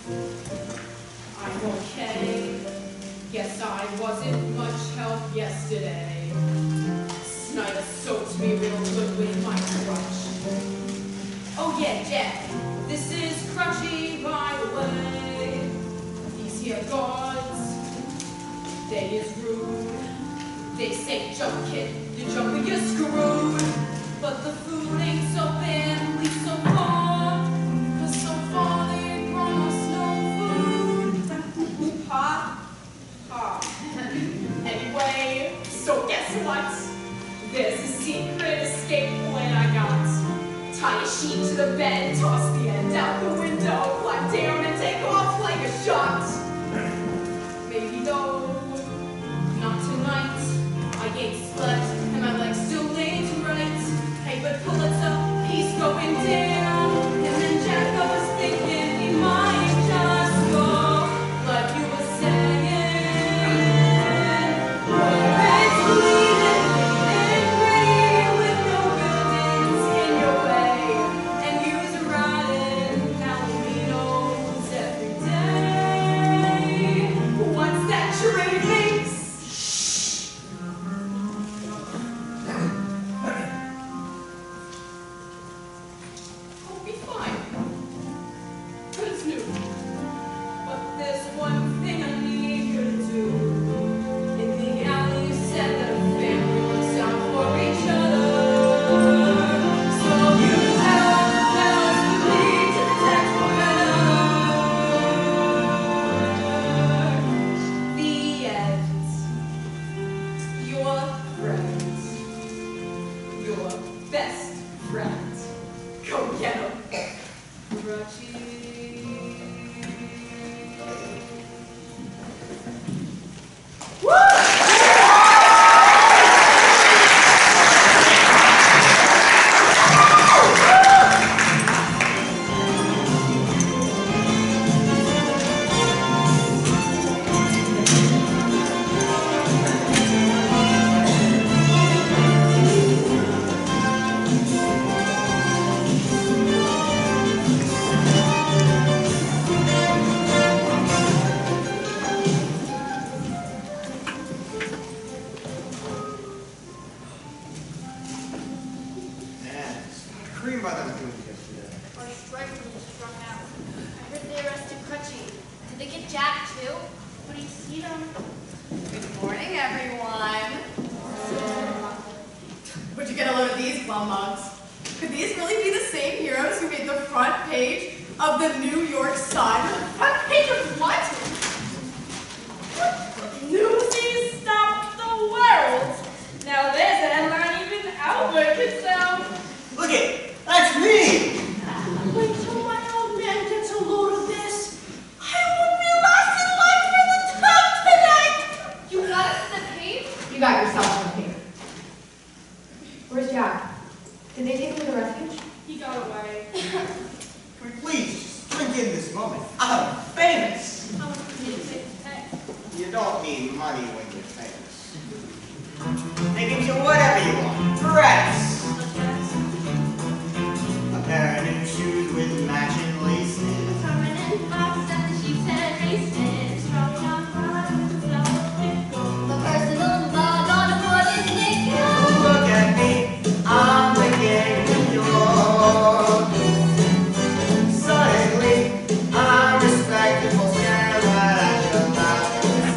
I'm okay. Guess I wasn't much help yesterday. Snyder soaked me real good with my crutch. Oh yeah, Jack, this is Crutchy, by the way. These here guards, they is rude. They say jump kid, you jump and you're screwed. But the food ain't so bad, we so far. 'Cause so far they ain't promised no food. Ha, ha. Anyway, so guess what? There's a secret escape plan I got. Tie a sheet to the bed, toss the end out the window, climb down and take off like a shot. Maybe though, not tonight. I ain't slept and my legs still laid to right. Hey, but Pulitzer, he's going down. And then Jack, I was thinking he might just go, like you were saying. It's bleeding and gray with no buildings in your way. And you's riding Palominos every day. What's that charade makes? I'll be fine. But it's new. But there's one thing I need you to do. In the alley, you said that a family looks out for each other. So you have us lead to protect one another. The end. Your friend. Your best friend. Go get him. Crutchy. Man, cream by them dudes yesterday. Our strike was struck out. I heard they arrested Crutchy. Did they get Jack too? What do you see them? Good morning, everyone. Would you get a load of these bum mugs? Could these really be the same heroes who made the front page of the New York Sun? Front page of what? Newsies stopped the world. Now there's a headline even Albert could sell. Look it, that's me! Wait till my old man gets a load of this. I won't be last in line for the top tonight. You got it from the page? You got yourself on the paper. Where's Jack? Did they take him to the refuge? He got away. Can we please just drink in this moment? I'm famous! How much did you take to pay? You don't need money when you're famous. They give you whatever you want. Dress! Such as A pair of new shoes with matching laces. permanent box at the sheep's head races. Strong on fire with a pickle. The personal log on a wooden nickel. Look at me, I'm the king of York. Suddenly, I'm respectable, stare right at your mouth.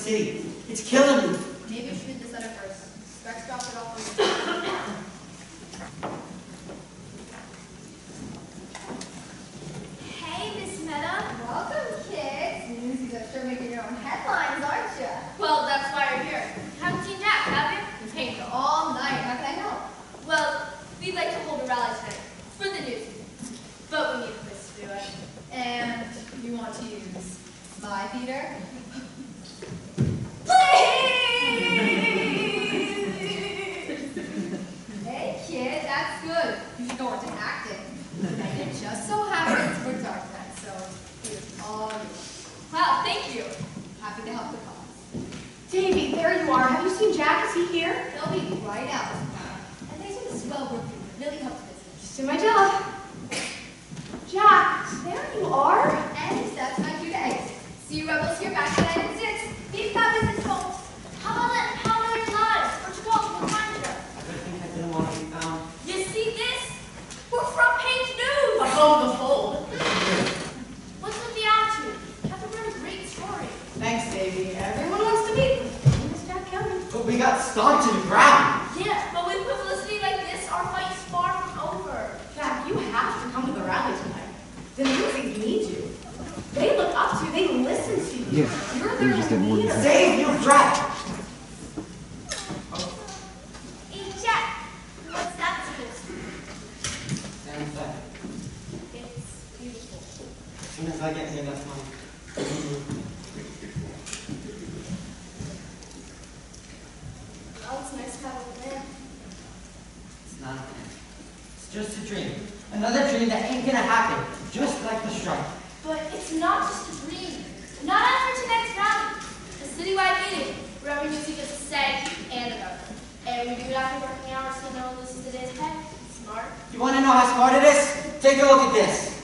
city. It's killing me. Maybe you should read this letter first. Rex dropped it off on the Hey, Miss Meta. Welcome, kids. Newsies are sure making your own headlines, aren't you? Well, that's why you're here. Haven't seen Jack, have you? He's painted all night. How can I help? Well, we'd like to hold a rally tonight for the news. But we need a place to do it. And you want to use my theater? Hey, kid, that's good. You should go into acting. And it just so happens we're dark night, so here's all you. Wow, thank you. Happy to help the cause. Davy, there you are. Have you seen Jack? Is he here? They'll be right out. And thanks for the swell work you really helped business. Just do my job. Jack, there you are. And that's my cue to exit. See you rebels here back tonight at 6. Peace out, business folks. How about your lives? What you call it? Time to I think I didn't want to be found. You see this? We're front page news. Behold the fold. What's with the attitude? Catherine wrote a great story. Thanks, Davy. Everyone wants to meet Miss Jack Kelly. But we got stomped to the ground. Yeah, but with publicity like this, our fight's far from over. Jack, you have to come to the rally tonight. The newsies need you. They look up to you. They listen to you. Yeah, You're you their just didn't want to leader. say. Save your breath. Hey, Jack, what's that supposed to be? Stand aside. It's beautiful. As soon as I get here, that's mine. Well, it's nice to have a man. It's not a thing. It's just a dream. Another dream that ain't gonna happen. Just like the strike. But it's not just a dream. Not after tonight's rally. A citywide meeting where every music gets a say and a vote. And we do it after working hours so no one loses to day's pay. Smart. You wanna know how smart it is? Take a look at this.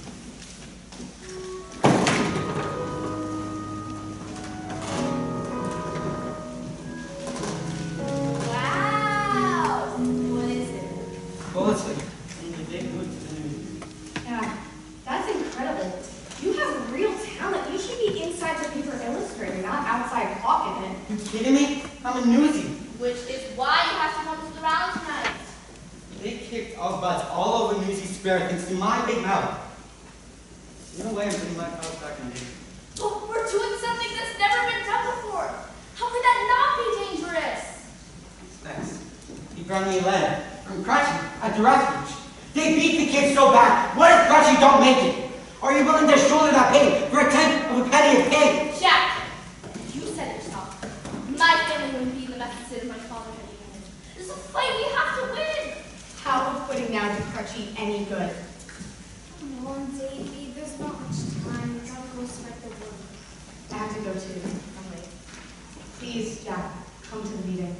Wow. What is it? Bulletin. And the big boots to the news. Yeah, that's incredible. You have real talent. You should be inside the paper illustrator, not outside hawking it. You kidding me? I'm a newsie. Which is why you have to come to the rally tonight. They kicked our butts all over Newsy Square thanks to my big mouth. No way I'm putting my house back in here. But we're doing something that's never been done before. How could that not be dangerous? Thanks. He brought me a letter from Crutchy at the refuge. They beat the kids so bad. What if Crutchy don't make it? Are you willing to shoulder that pain for a tenth of a penny of pain? Jack, you said it yourself. My family wouldn't be in the mess that my father had even in. This is a fight we have to win. How would putting down to Crutchy any good? Come on, Davey. There's not much time. We gotta go start the work. I have to go too. I'm late. Please, Jack, come to the meeting.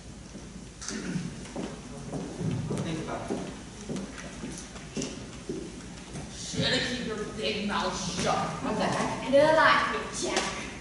Think about it. Shoulda keep your big mouth shut. What the heck? End of the line, big Jack.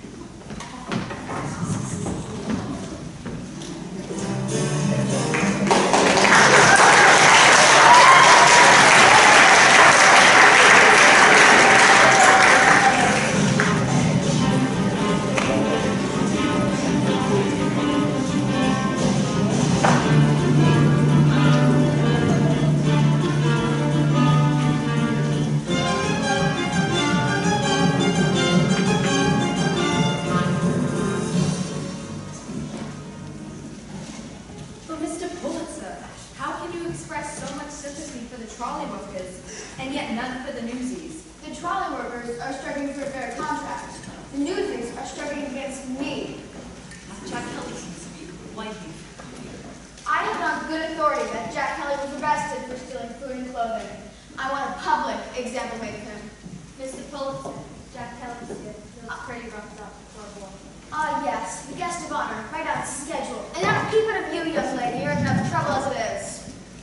But Mr. Pulitzer, how can you express so much sympathy for the trolley workers and yet none for the newsies? The trolley workers are struggling for a fair contract. The newsies are struggling against me. Jack Kelly seems to be widely. I have it on good authority that Jack Kelly was arrested for stealing food and clothing. I want a public example made of him. Mr. Pulitzer, Jack Kelly's here. Feels pretty roughed up for a boy. Ah, yes, the guest of honor, right on schedule. Enough keep it of you, young lady. You're in enough trouble as it is.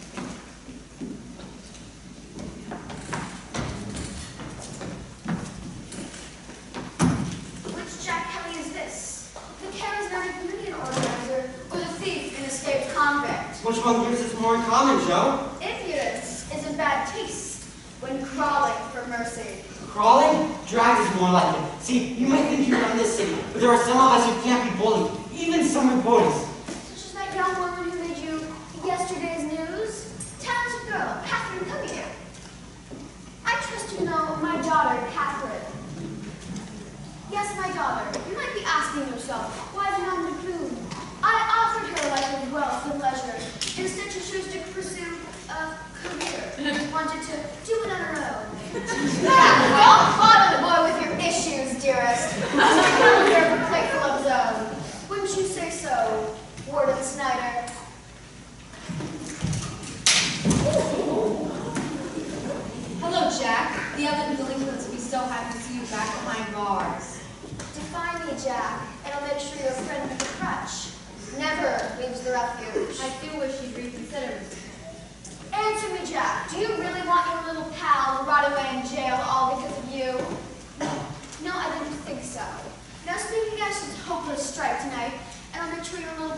Which Jack Kelly is this? The charismatic union organizer or the thief and escaped convict? Which one gives us more in common, Joe? Impudence is in bad taste when crawling for mercy. Crawling? Drag is more like it. See, you might think you run this city, but there are some of us who can't be bullied, even summer boys. Such as that young woman who made you yesterday's news. Talented girl, Catherine, come here. I trust you know my daughter, Catherine. Yes, my daughter. You might be asking yourself, why the nom de plume? I offered her a life of wealth and leisure. Instead, she chose to pursue a career. Wanted to do it on her own. Don't bother the boy with your issues, dearest. He's a here for playful of his own. Wouldn't you say so, Warden Snyder? Hello, Jack. The other delinquents will be so happy to see you back behind bars. Define me, Jack, and I'll make sure your friend with the crutch never leaves the refuge. I do wish you'd reconsider. Answer me, Jack. Do you really want your little pal to rot away in jail all because of you? No, I didn't think so. Now speak against this hopeless strike tonight, and I'll make sure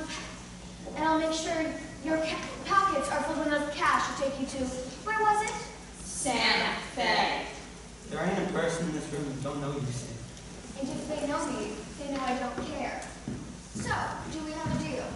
your pockets are full of enough cash to take you to, where was it? Santa Fe. There ain't a person in this room who don't know you, Sid. And if they know me, they know I don't care. So, do we have a deal?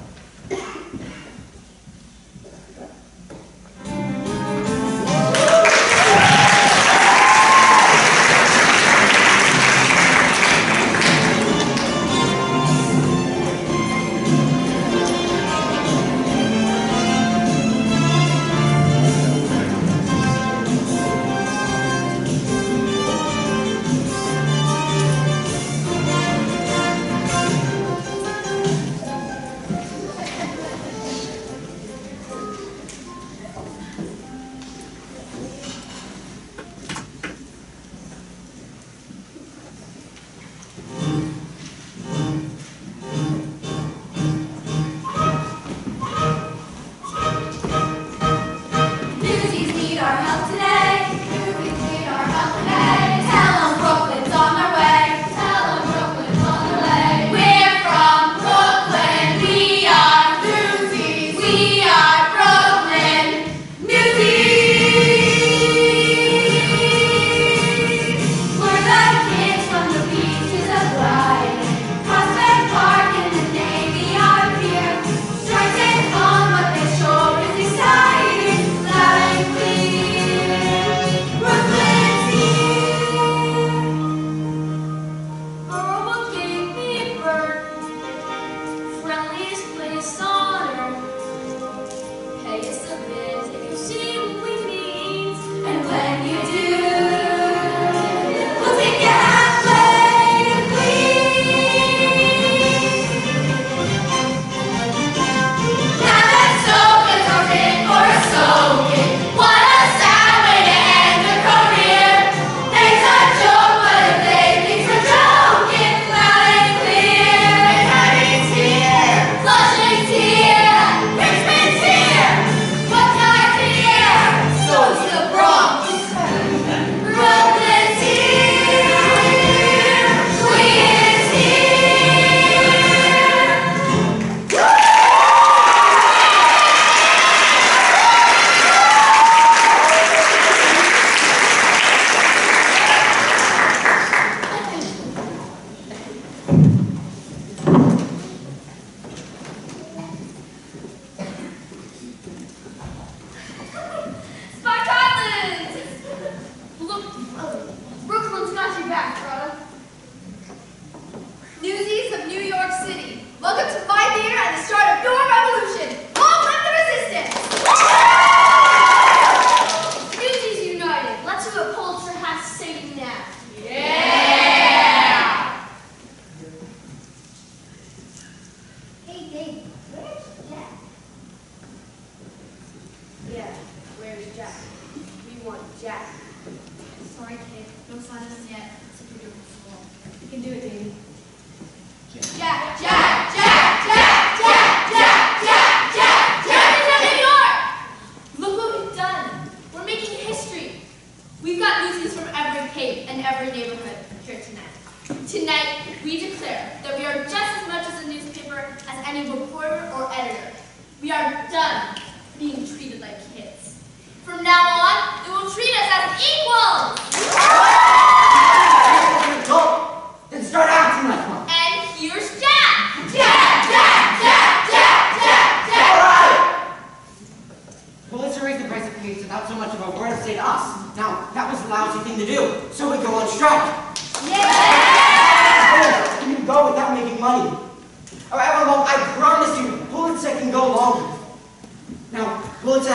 From now on, they will treat us as equals!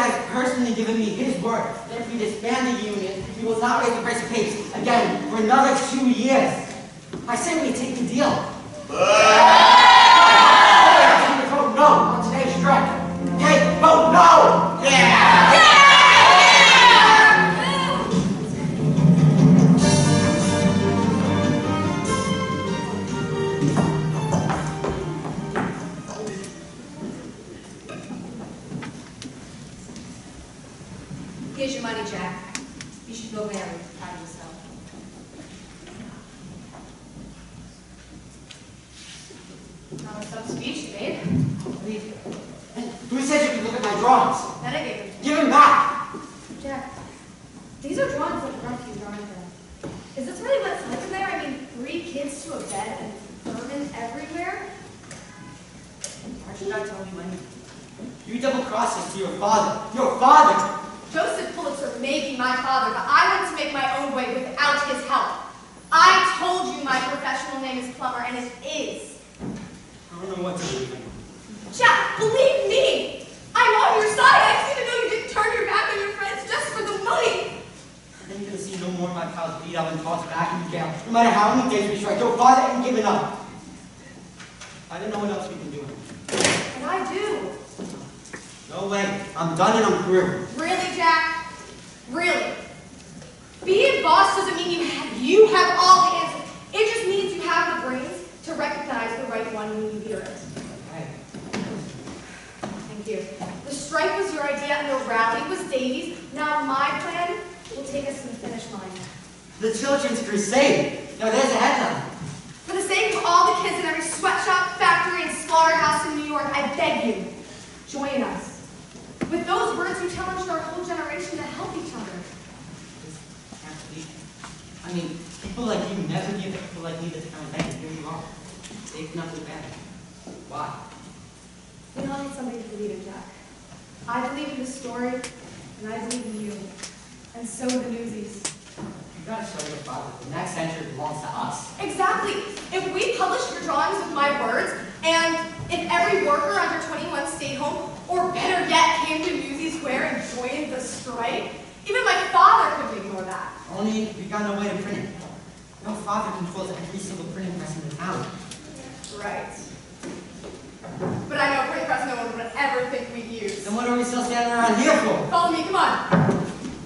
has personally given me his word that if we disband the union, he will not raise the price of papes again for another 2 years. I say we take the deal. Vote no on today's strike. Okay, vote no! Yeah! Here's your money, Jack. You should feel very proud of yourself. That was some speech you made. Who said you could look at my drawings? Then I gave it. Give them back! Jack, these are drawings of the refuge, aren't they? Is this really what it's like in there? I mean, 3 kids to a bed and vermin everywhere? Why should I tell you anything? You double-crossed us to your father. Your father! Joseph Pulitzer may be my father, but I wanted to make my own way without his help. I told you my professional name is Plumber, and it is. I don't know what to believe in. Jack, believe me! I'm on your side. I seem to know you didn't turn your back on your friends just for the money. Then you're going to see no more of my pals beat up and tossed back in jail. No matter how many days we strike, your father ain't giving up. I don't know what else we can do. And I do. No way. I'm done and I'm through. Really, Jack? Really? Being boss doesn't mean you have all the answers. It just means you have the brains to recognize the right one when you hear it. Hey. Thank you. The strike was your idea and the rally was Davy's. Now my plan will take us to the finish line. The Children's Crusade. Now there's a headline. For the sake of all the kids in every sweatshop, factory, and slaughterhouse in New York, I beg you, join us. With those words, you challenged our whole generation to help each other. Can't believe it. I mean, people like you never give people like me this kind of thing. Here you are. Taking up the bad. Why? We all need somebody to believe in, Jack. I believe in the story, and I believe in you. And so do the Newsies. You gotta show your father. The next century belongs to us. Exactly. If we published your drawings with my words, and if every worker under 21 stayed home, or better yet, came to Newsy Square and joined the strike, even my father couldn't ignore that. Only we got no way to print it. Your father controls every single printing press in the town. Right. But I know printing press no one would ever think we'd use. Then what are we still standing around here for? Follow me, come on.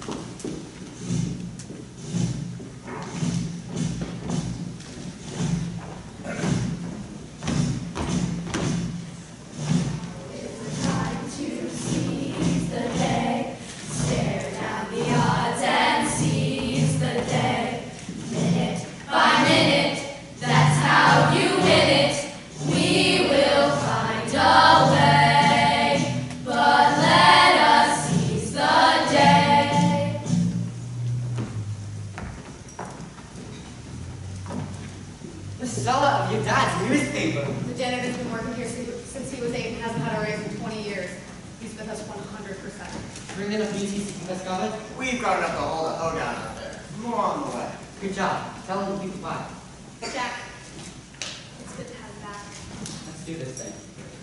We've got enough to hold a hoedown out there. More on the way. Good job. Tell them to be quiet. Jack, it's good to have you back. Let's do this thing.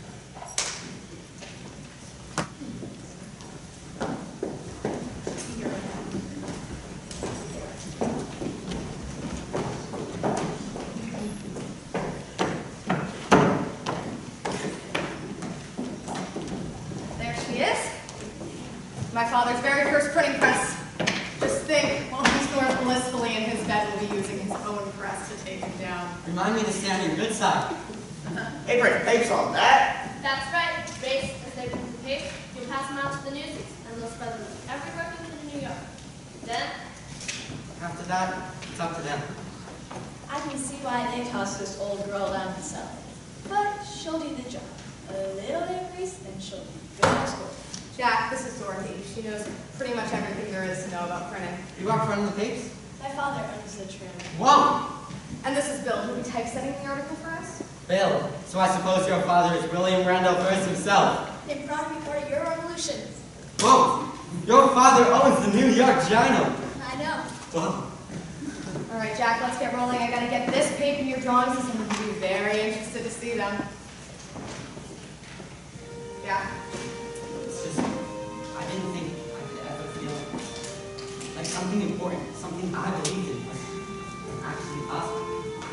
There she is. My father's very first printing press. Just think, while he snores blissfully in his bed, we'll be using his own press to take him down. Remind me to stand on your good side. Hey, print papes on that. That's right. Race, as they print the paper, you'll pass them out to the newsies, and they'll spread them to every refuge in New York. Then, After that, it's up to them. I can see why they tossed this old girl down the cellar. But she'll do the job. A little increase, and she'll be good at school. Jack, this is Dorothy. She knows pretty much everything there is to know about printing. You are printing the papes? My father owns the trim. Whoa! And this is Bill, who'll be typesetting the article for us. Bill, so I suppose your father is William Randolph Hearst himself. They brought me for your revolution. Whoa! Your father owns the New York Giant. I know. Whoa. All right, Jack, let's get rolling. I gotta get this paper in your drawings, and I'm gonna be very interested to see them. Yeah. It's just, I didn't something important, something I believed in was actually possible.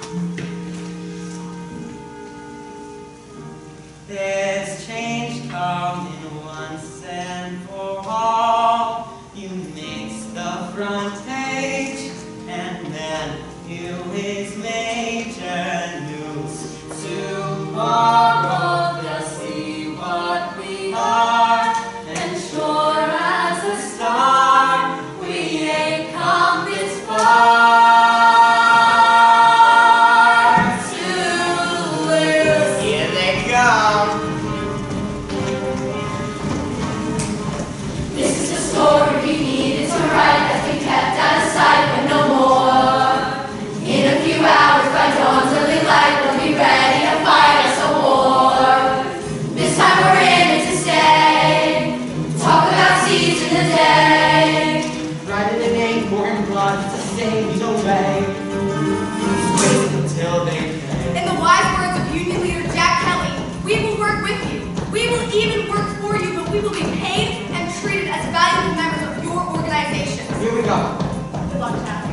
There's change coming once and for all. You mix the front page, and then you is major news. Tomorrow they'll see what we are, and sure as a star, we ain't come this far to lose. Here they come. This is the story we needed to write, that's been kept out of sight but no more. In a few hours by dawn's early light, we'll be ready to fight us a war. This time we're in it to stay, talk about seizing the day. Write it in ink or in blood, it's the same either way. Wait until they pay. In the wise words of Union Leader Jack Kelly, we will work with you. We will even work for you, but we will be paid and treated as valuable members of your organization. Here we go. Good luck, chapter.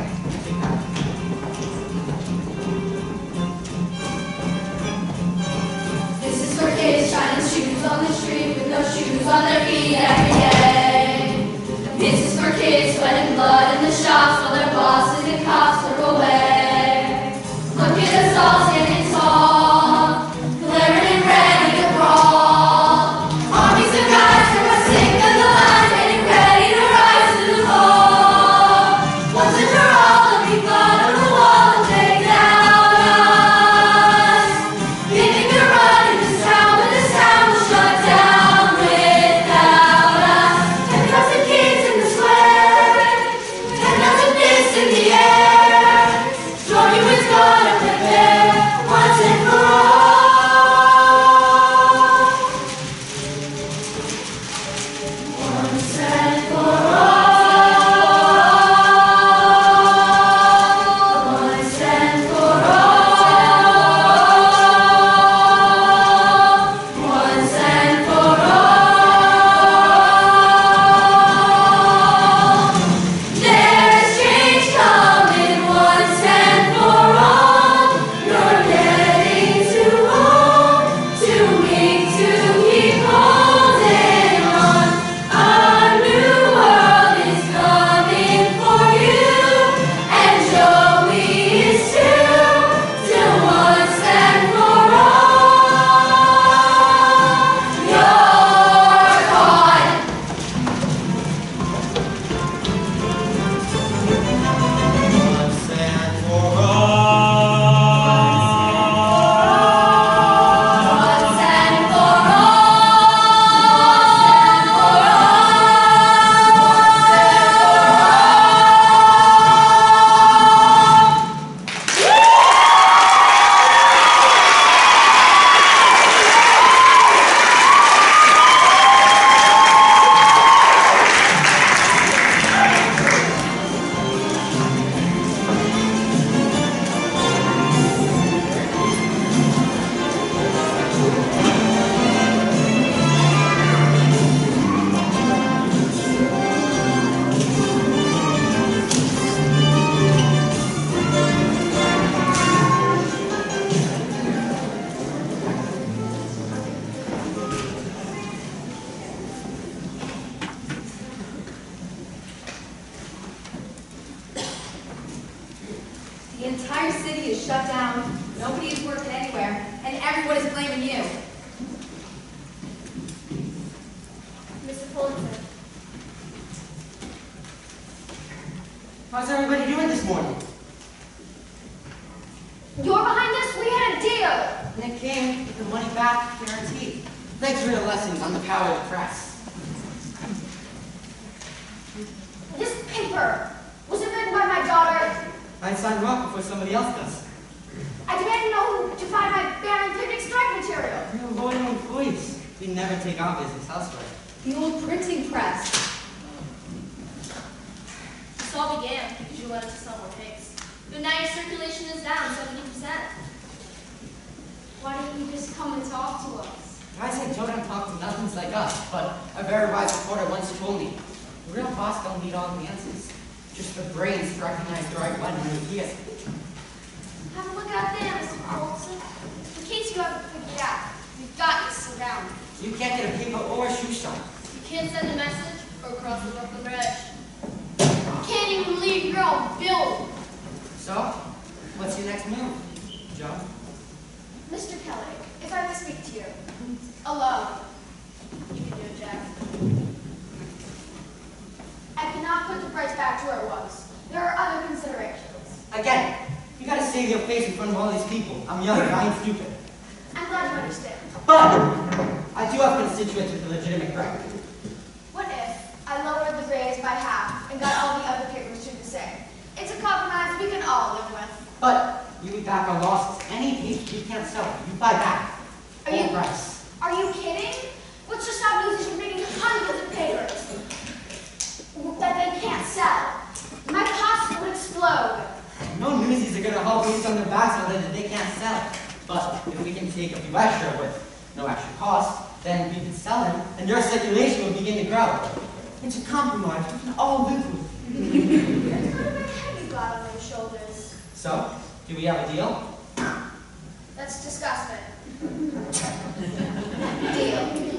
This is for kids shining shoes on the street with no shoes on their feet every day. This is for kids sweating blood in the shops while their bosses and cops look away. Look at us all standing tall, glaring and ready to brawl. Armies and guys who are sick of the lines, getting ready to rise to the call. Once and for all, the big blood on the wall will take down us. Giving a run in this town, but this town will shut down without us. 10,000 kids in the square, 10,000 fists in the air. Join you is gonna prepare once and for all. Once and for all. Once and for all. Once and for all. There's change coming once and for all. You're getting too old, too weak to keep holding on. A new world is coming for you, and Joey is too. Till once and for all, you're gone. Once and for all. Once and for all. The entire city is shut down. Nobody is working anywhere, and everyone is blaming you. Mr. Pulitzer. How's everybody doing this morning? You're behind this? We had a deal. Nick King, get the money back, guaranteed. Thanks for the lessons on the power of the press. This paper, was it written by my daughter? I'd sign rock before somebody else does. I demand to know who to find my banner and picnic strike material. You're loyal employees. We never take on business elsewhere. The old printing press. This all began because you let us sell more pigs. But now your circulation is down 70%. Why didn't you just come and talk to us? Guys like Joe don't talk to nothings like us, but a very wise reporter once told me, the real boss don't need all the answers. Just the brains to recognize the right one when you see it. Have a look out there, Mr. Olson. In case you haven't figured out, we've got you surrounded. You can't get a paper or a shoe shine. You can't send a message or cross the Brooklyn Bridge. You can't even leave your own building. So, what's your next move, Joe? Mr. Kelly, if I may speak to you, alone. You can do it, Jack. I cannot put the price back to where it was. There are other considerations. Again, you gotta save your face in front of all these people. I'm young and I ain't stupid. I'm glad you understand. But, I do have constituents with a legitimate gripe. What if I lowered the grades by half and got all the other papers to do the same? It's a compromise we can all live with. But, you eat back our losses. Any paper you can't sell, you buy back. Are you- Full price. Are you kidding? Let's just have newsies from making hundreds of papers that they can't sell. My costs would explode. No newsies are gonna haul boots on their backs on that they can't sell. But if we can take a few extra with no extra cost, then we can sell them, and your circulation will begin to grow. It's a compromise we can all live with. What kind of a head you got on your shoulders? So, do we have a deal? That's disgusting. Deal.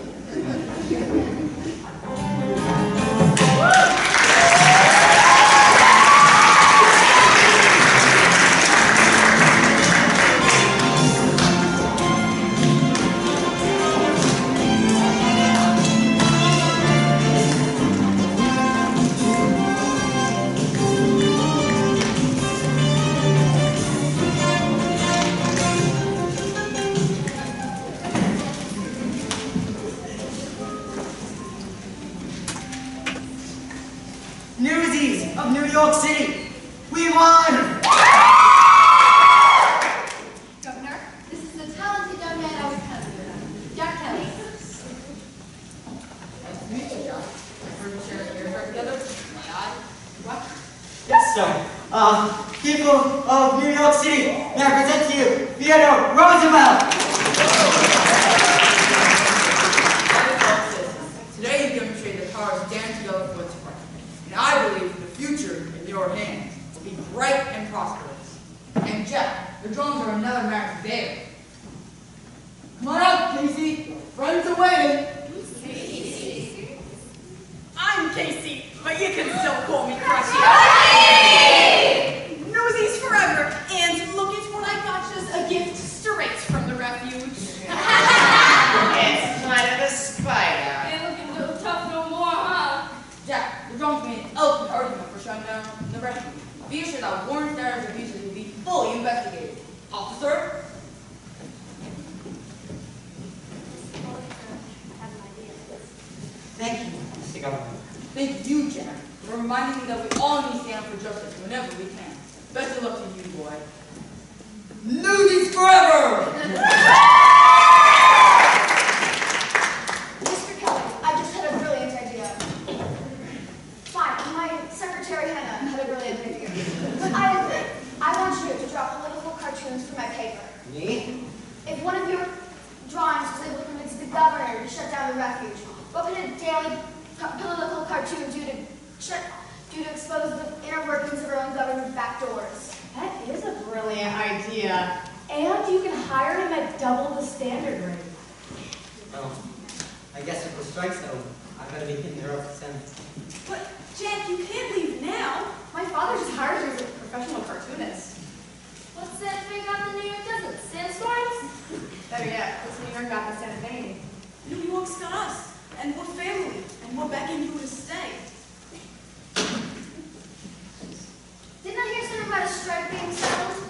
Newsies of New York City, we won! Governor, this is the talented young man I was telling you about, Jack Kelly. Nice to meet you, John. I've heard you share an aircraft together. My eye. What? Yes, sir. People of New York City, may I present to you Theodore Roosevelt! Today you demonstrated the power of stand together for what's right. And I believe the future in your hands will be bright and prosperous. And Jack, the drones are another match there. Come on up, Casey. Friends are waiting. I'm Casey, but you can still call me Crushy. Newsies forever, and look at what I got you as a gift straight from the refuge. It's kind of a spider. Ain't looking no tough no more, huh? Jack, the drones made an eloquent argument for shutting down the refuge. Be assured that Warren Starr's abuses will be fully investigated. Officer? Thank you, Mr. Governor. Thank you, Jack, for reminding me that we all need to stand up for justice whenever we can. Best of luck to you, boy. Newsies forever! Mr. Kelly, I just had a brilliant idea. Fine, my secretary Hannah had a brilliant idea. But I agree. I want you to draw political cartoons for my paper. Me? If one of your drawings was able to convince the governor to shut down the refuge, what could a daily political cartoon do to expose the inner workings of our own government backdoors? That is a brilliant idea. And you can hire him at double the standard rate. Well, I guess if the strike's over, I better be hitting the road soon. But, Jack, you can't leave now. My father just hired you as a professional cartoonist. What's that thing on the New York doesn't? Sandstorms? Better yet, what's New York got the Santa Fe? New York's got us, and we're family, and we're begging you to stay. Didn't I hear something about a strike being settled?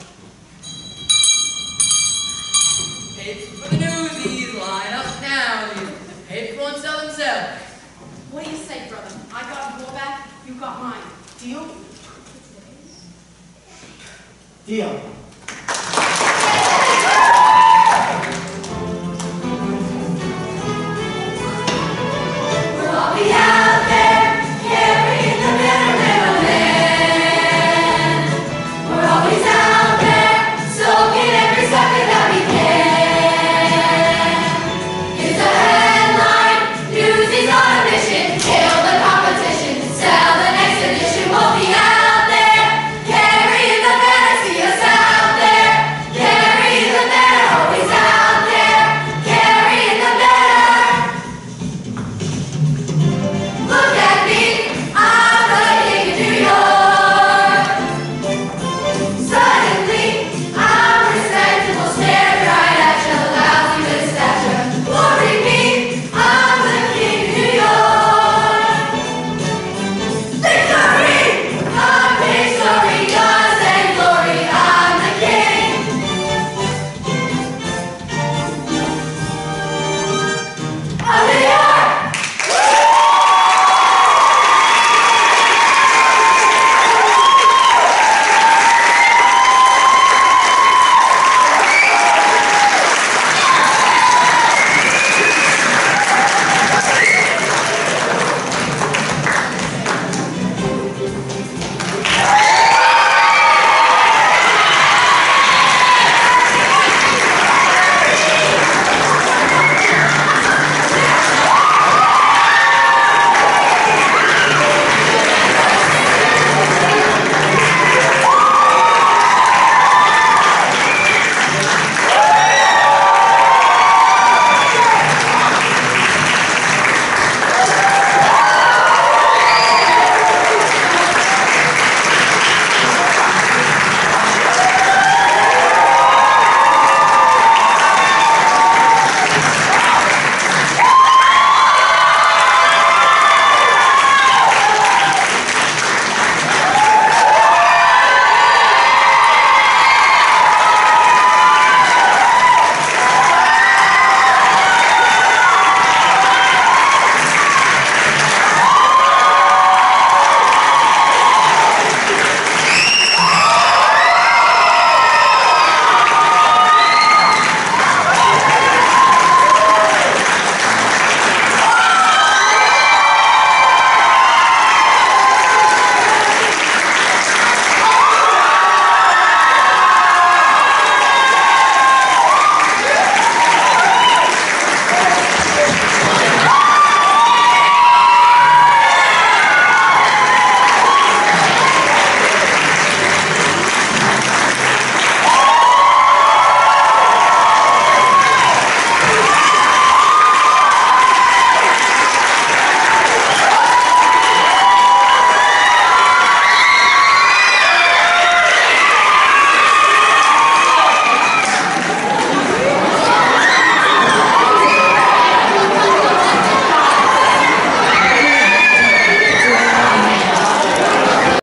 It's for the newsies. Line up now. The papers won't sell themselves. What do you say, brother? I got your back, you got mine. Deal? Deal.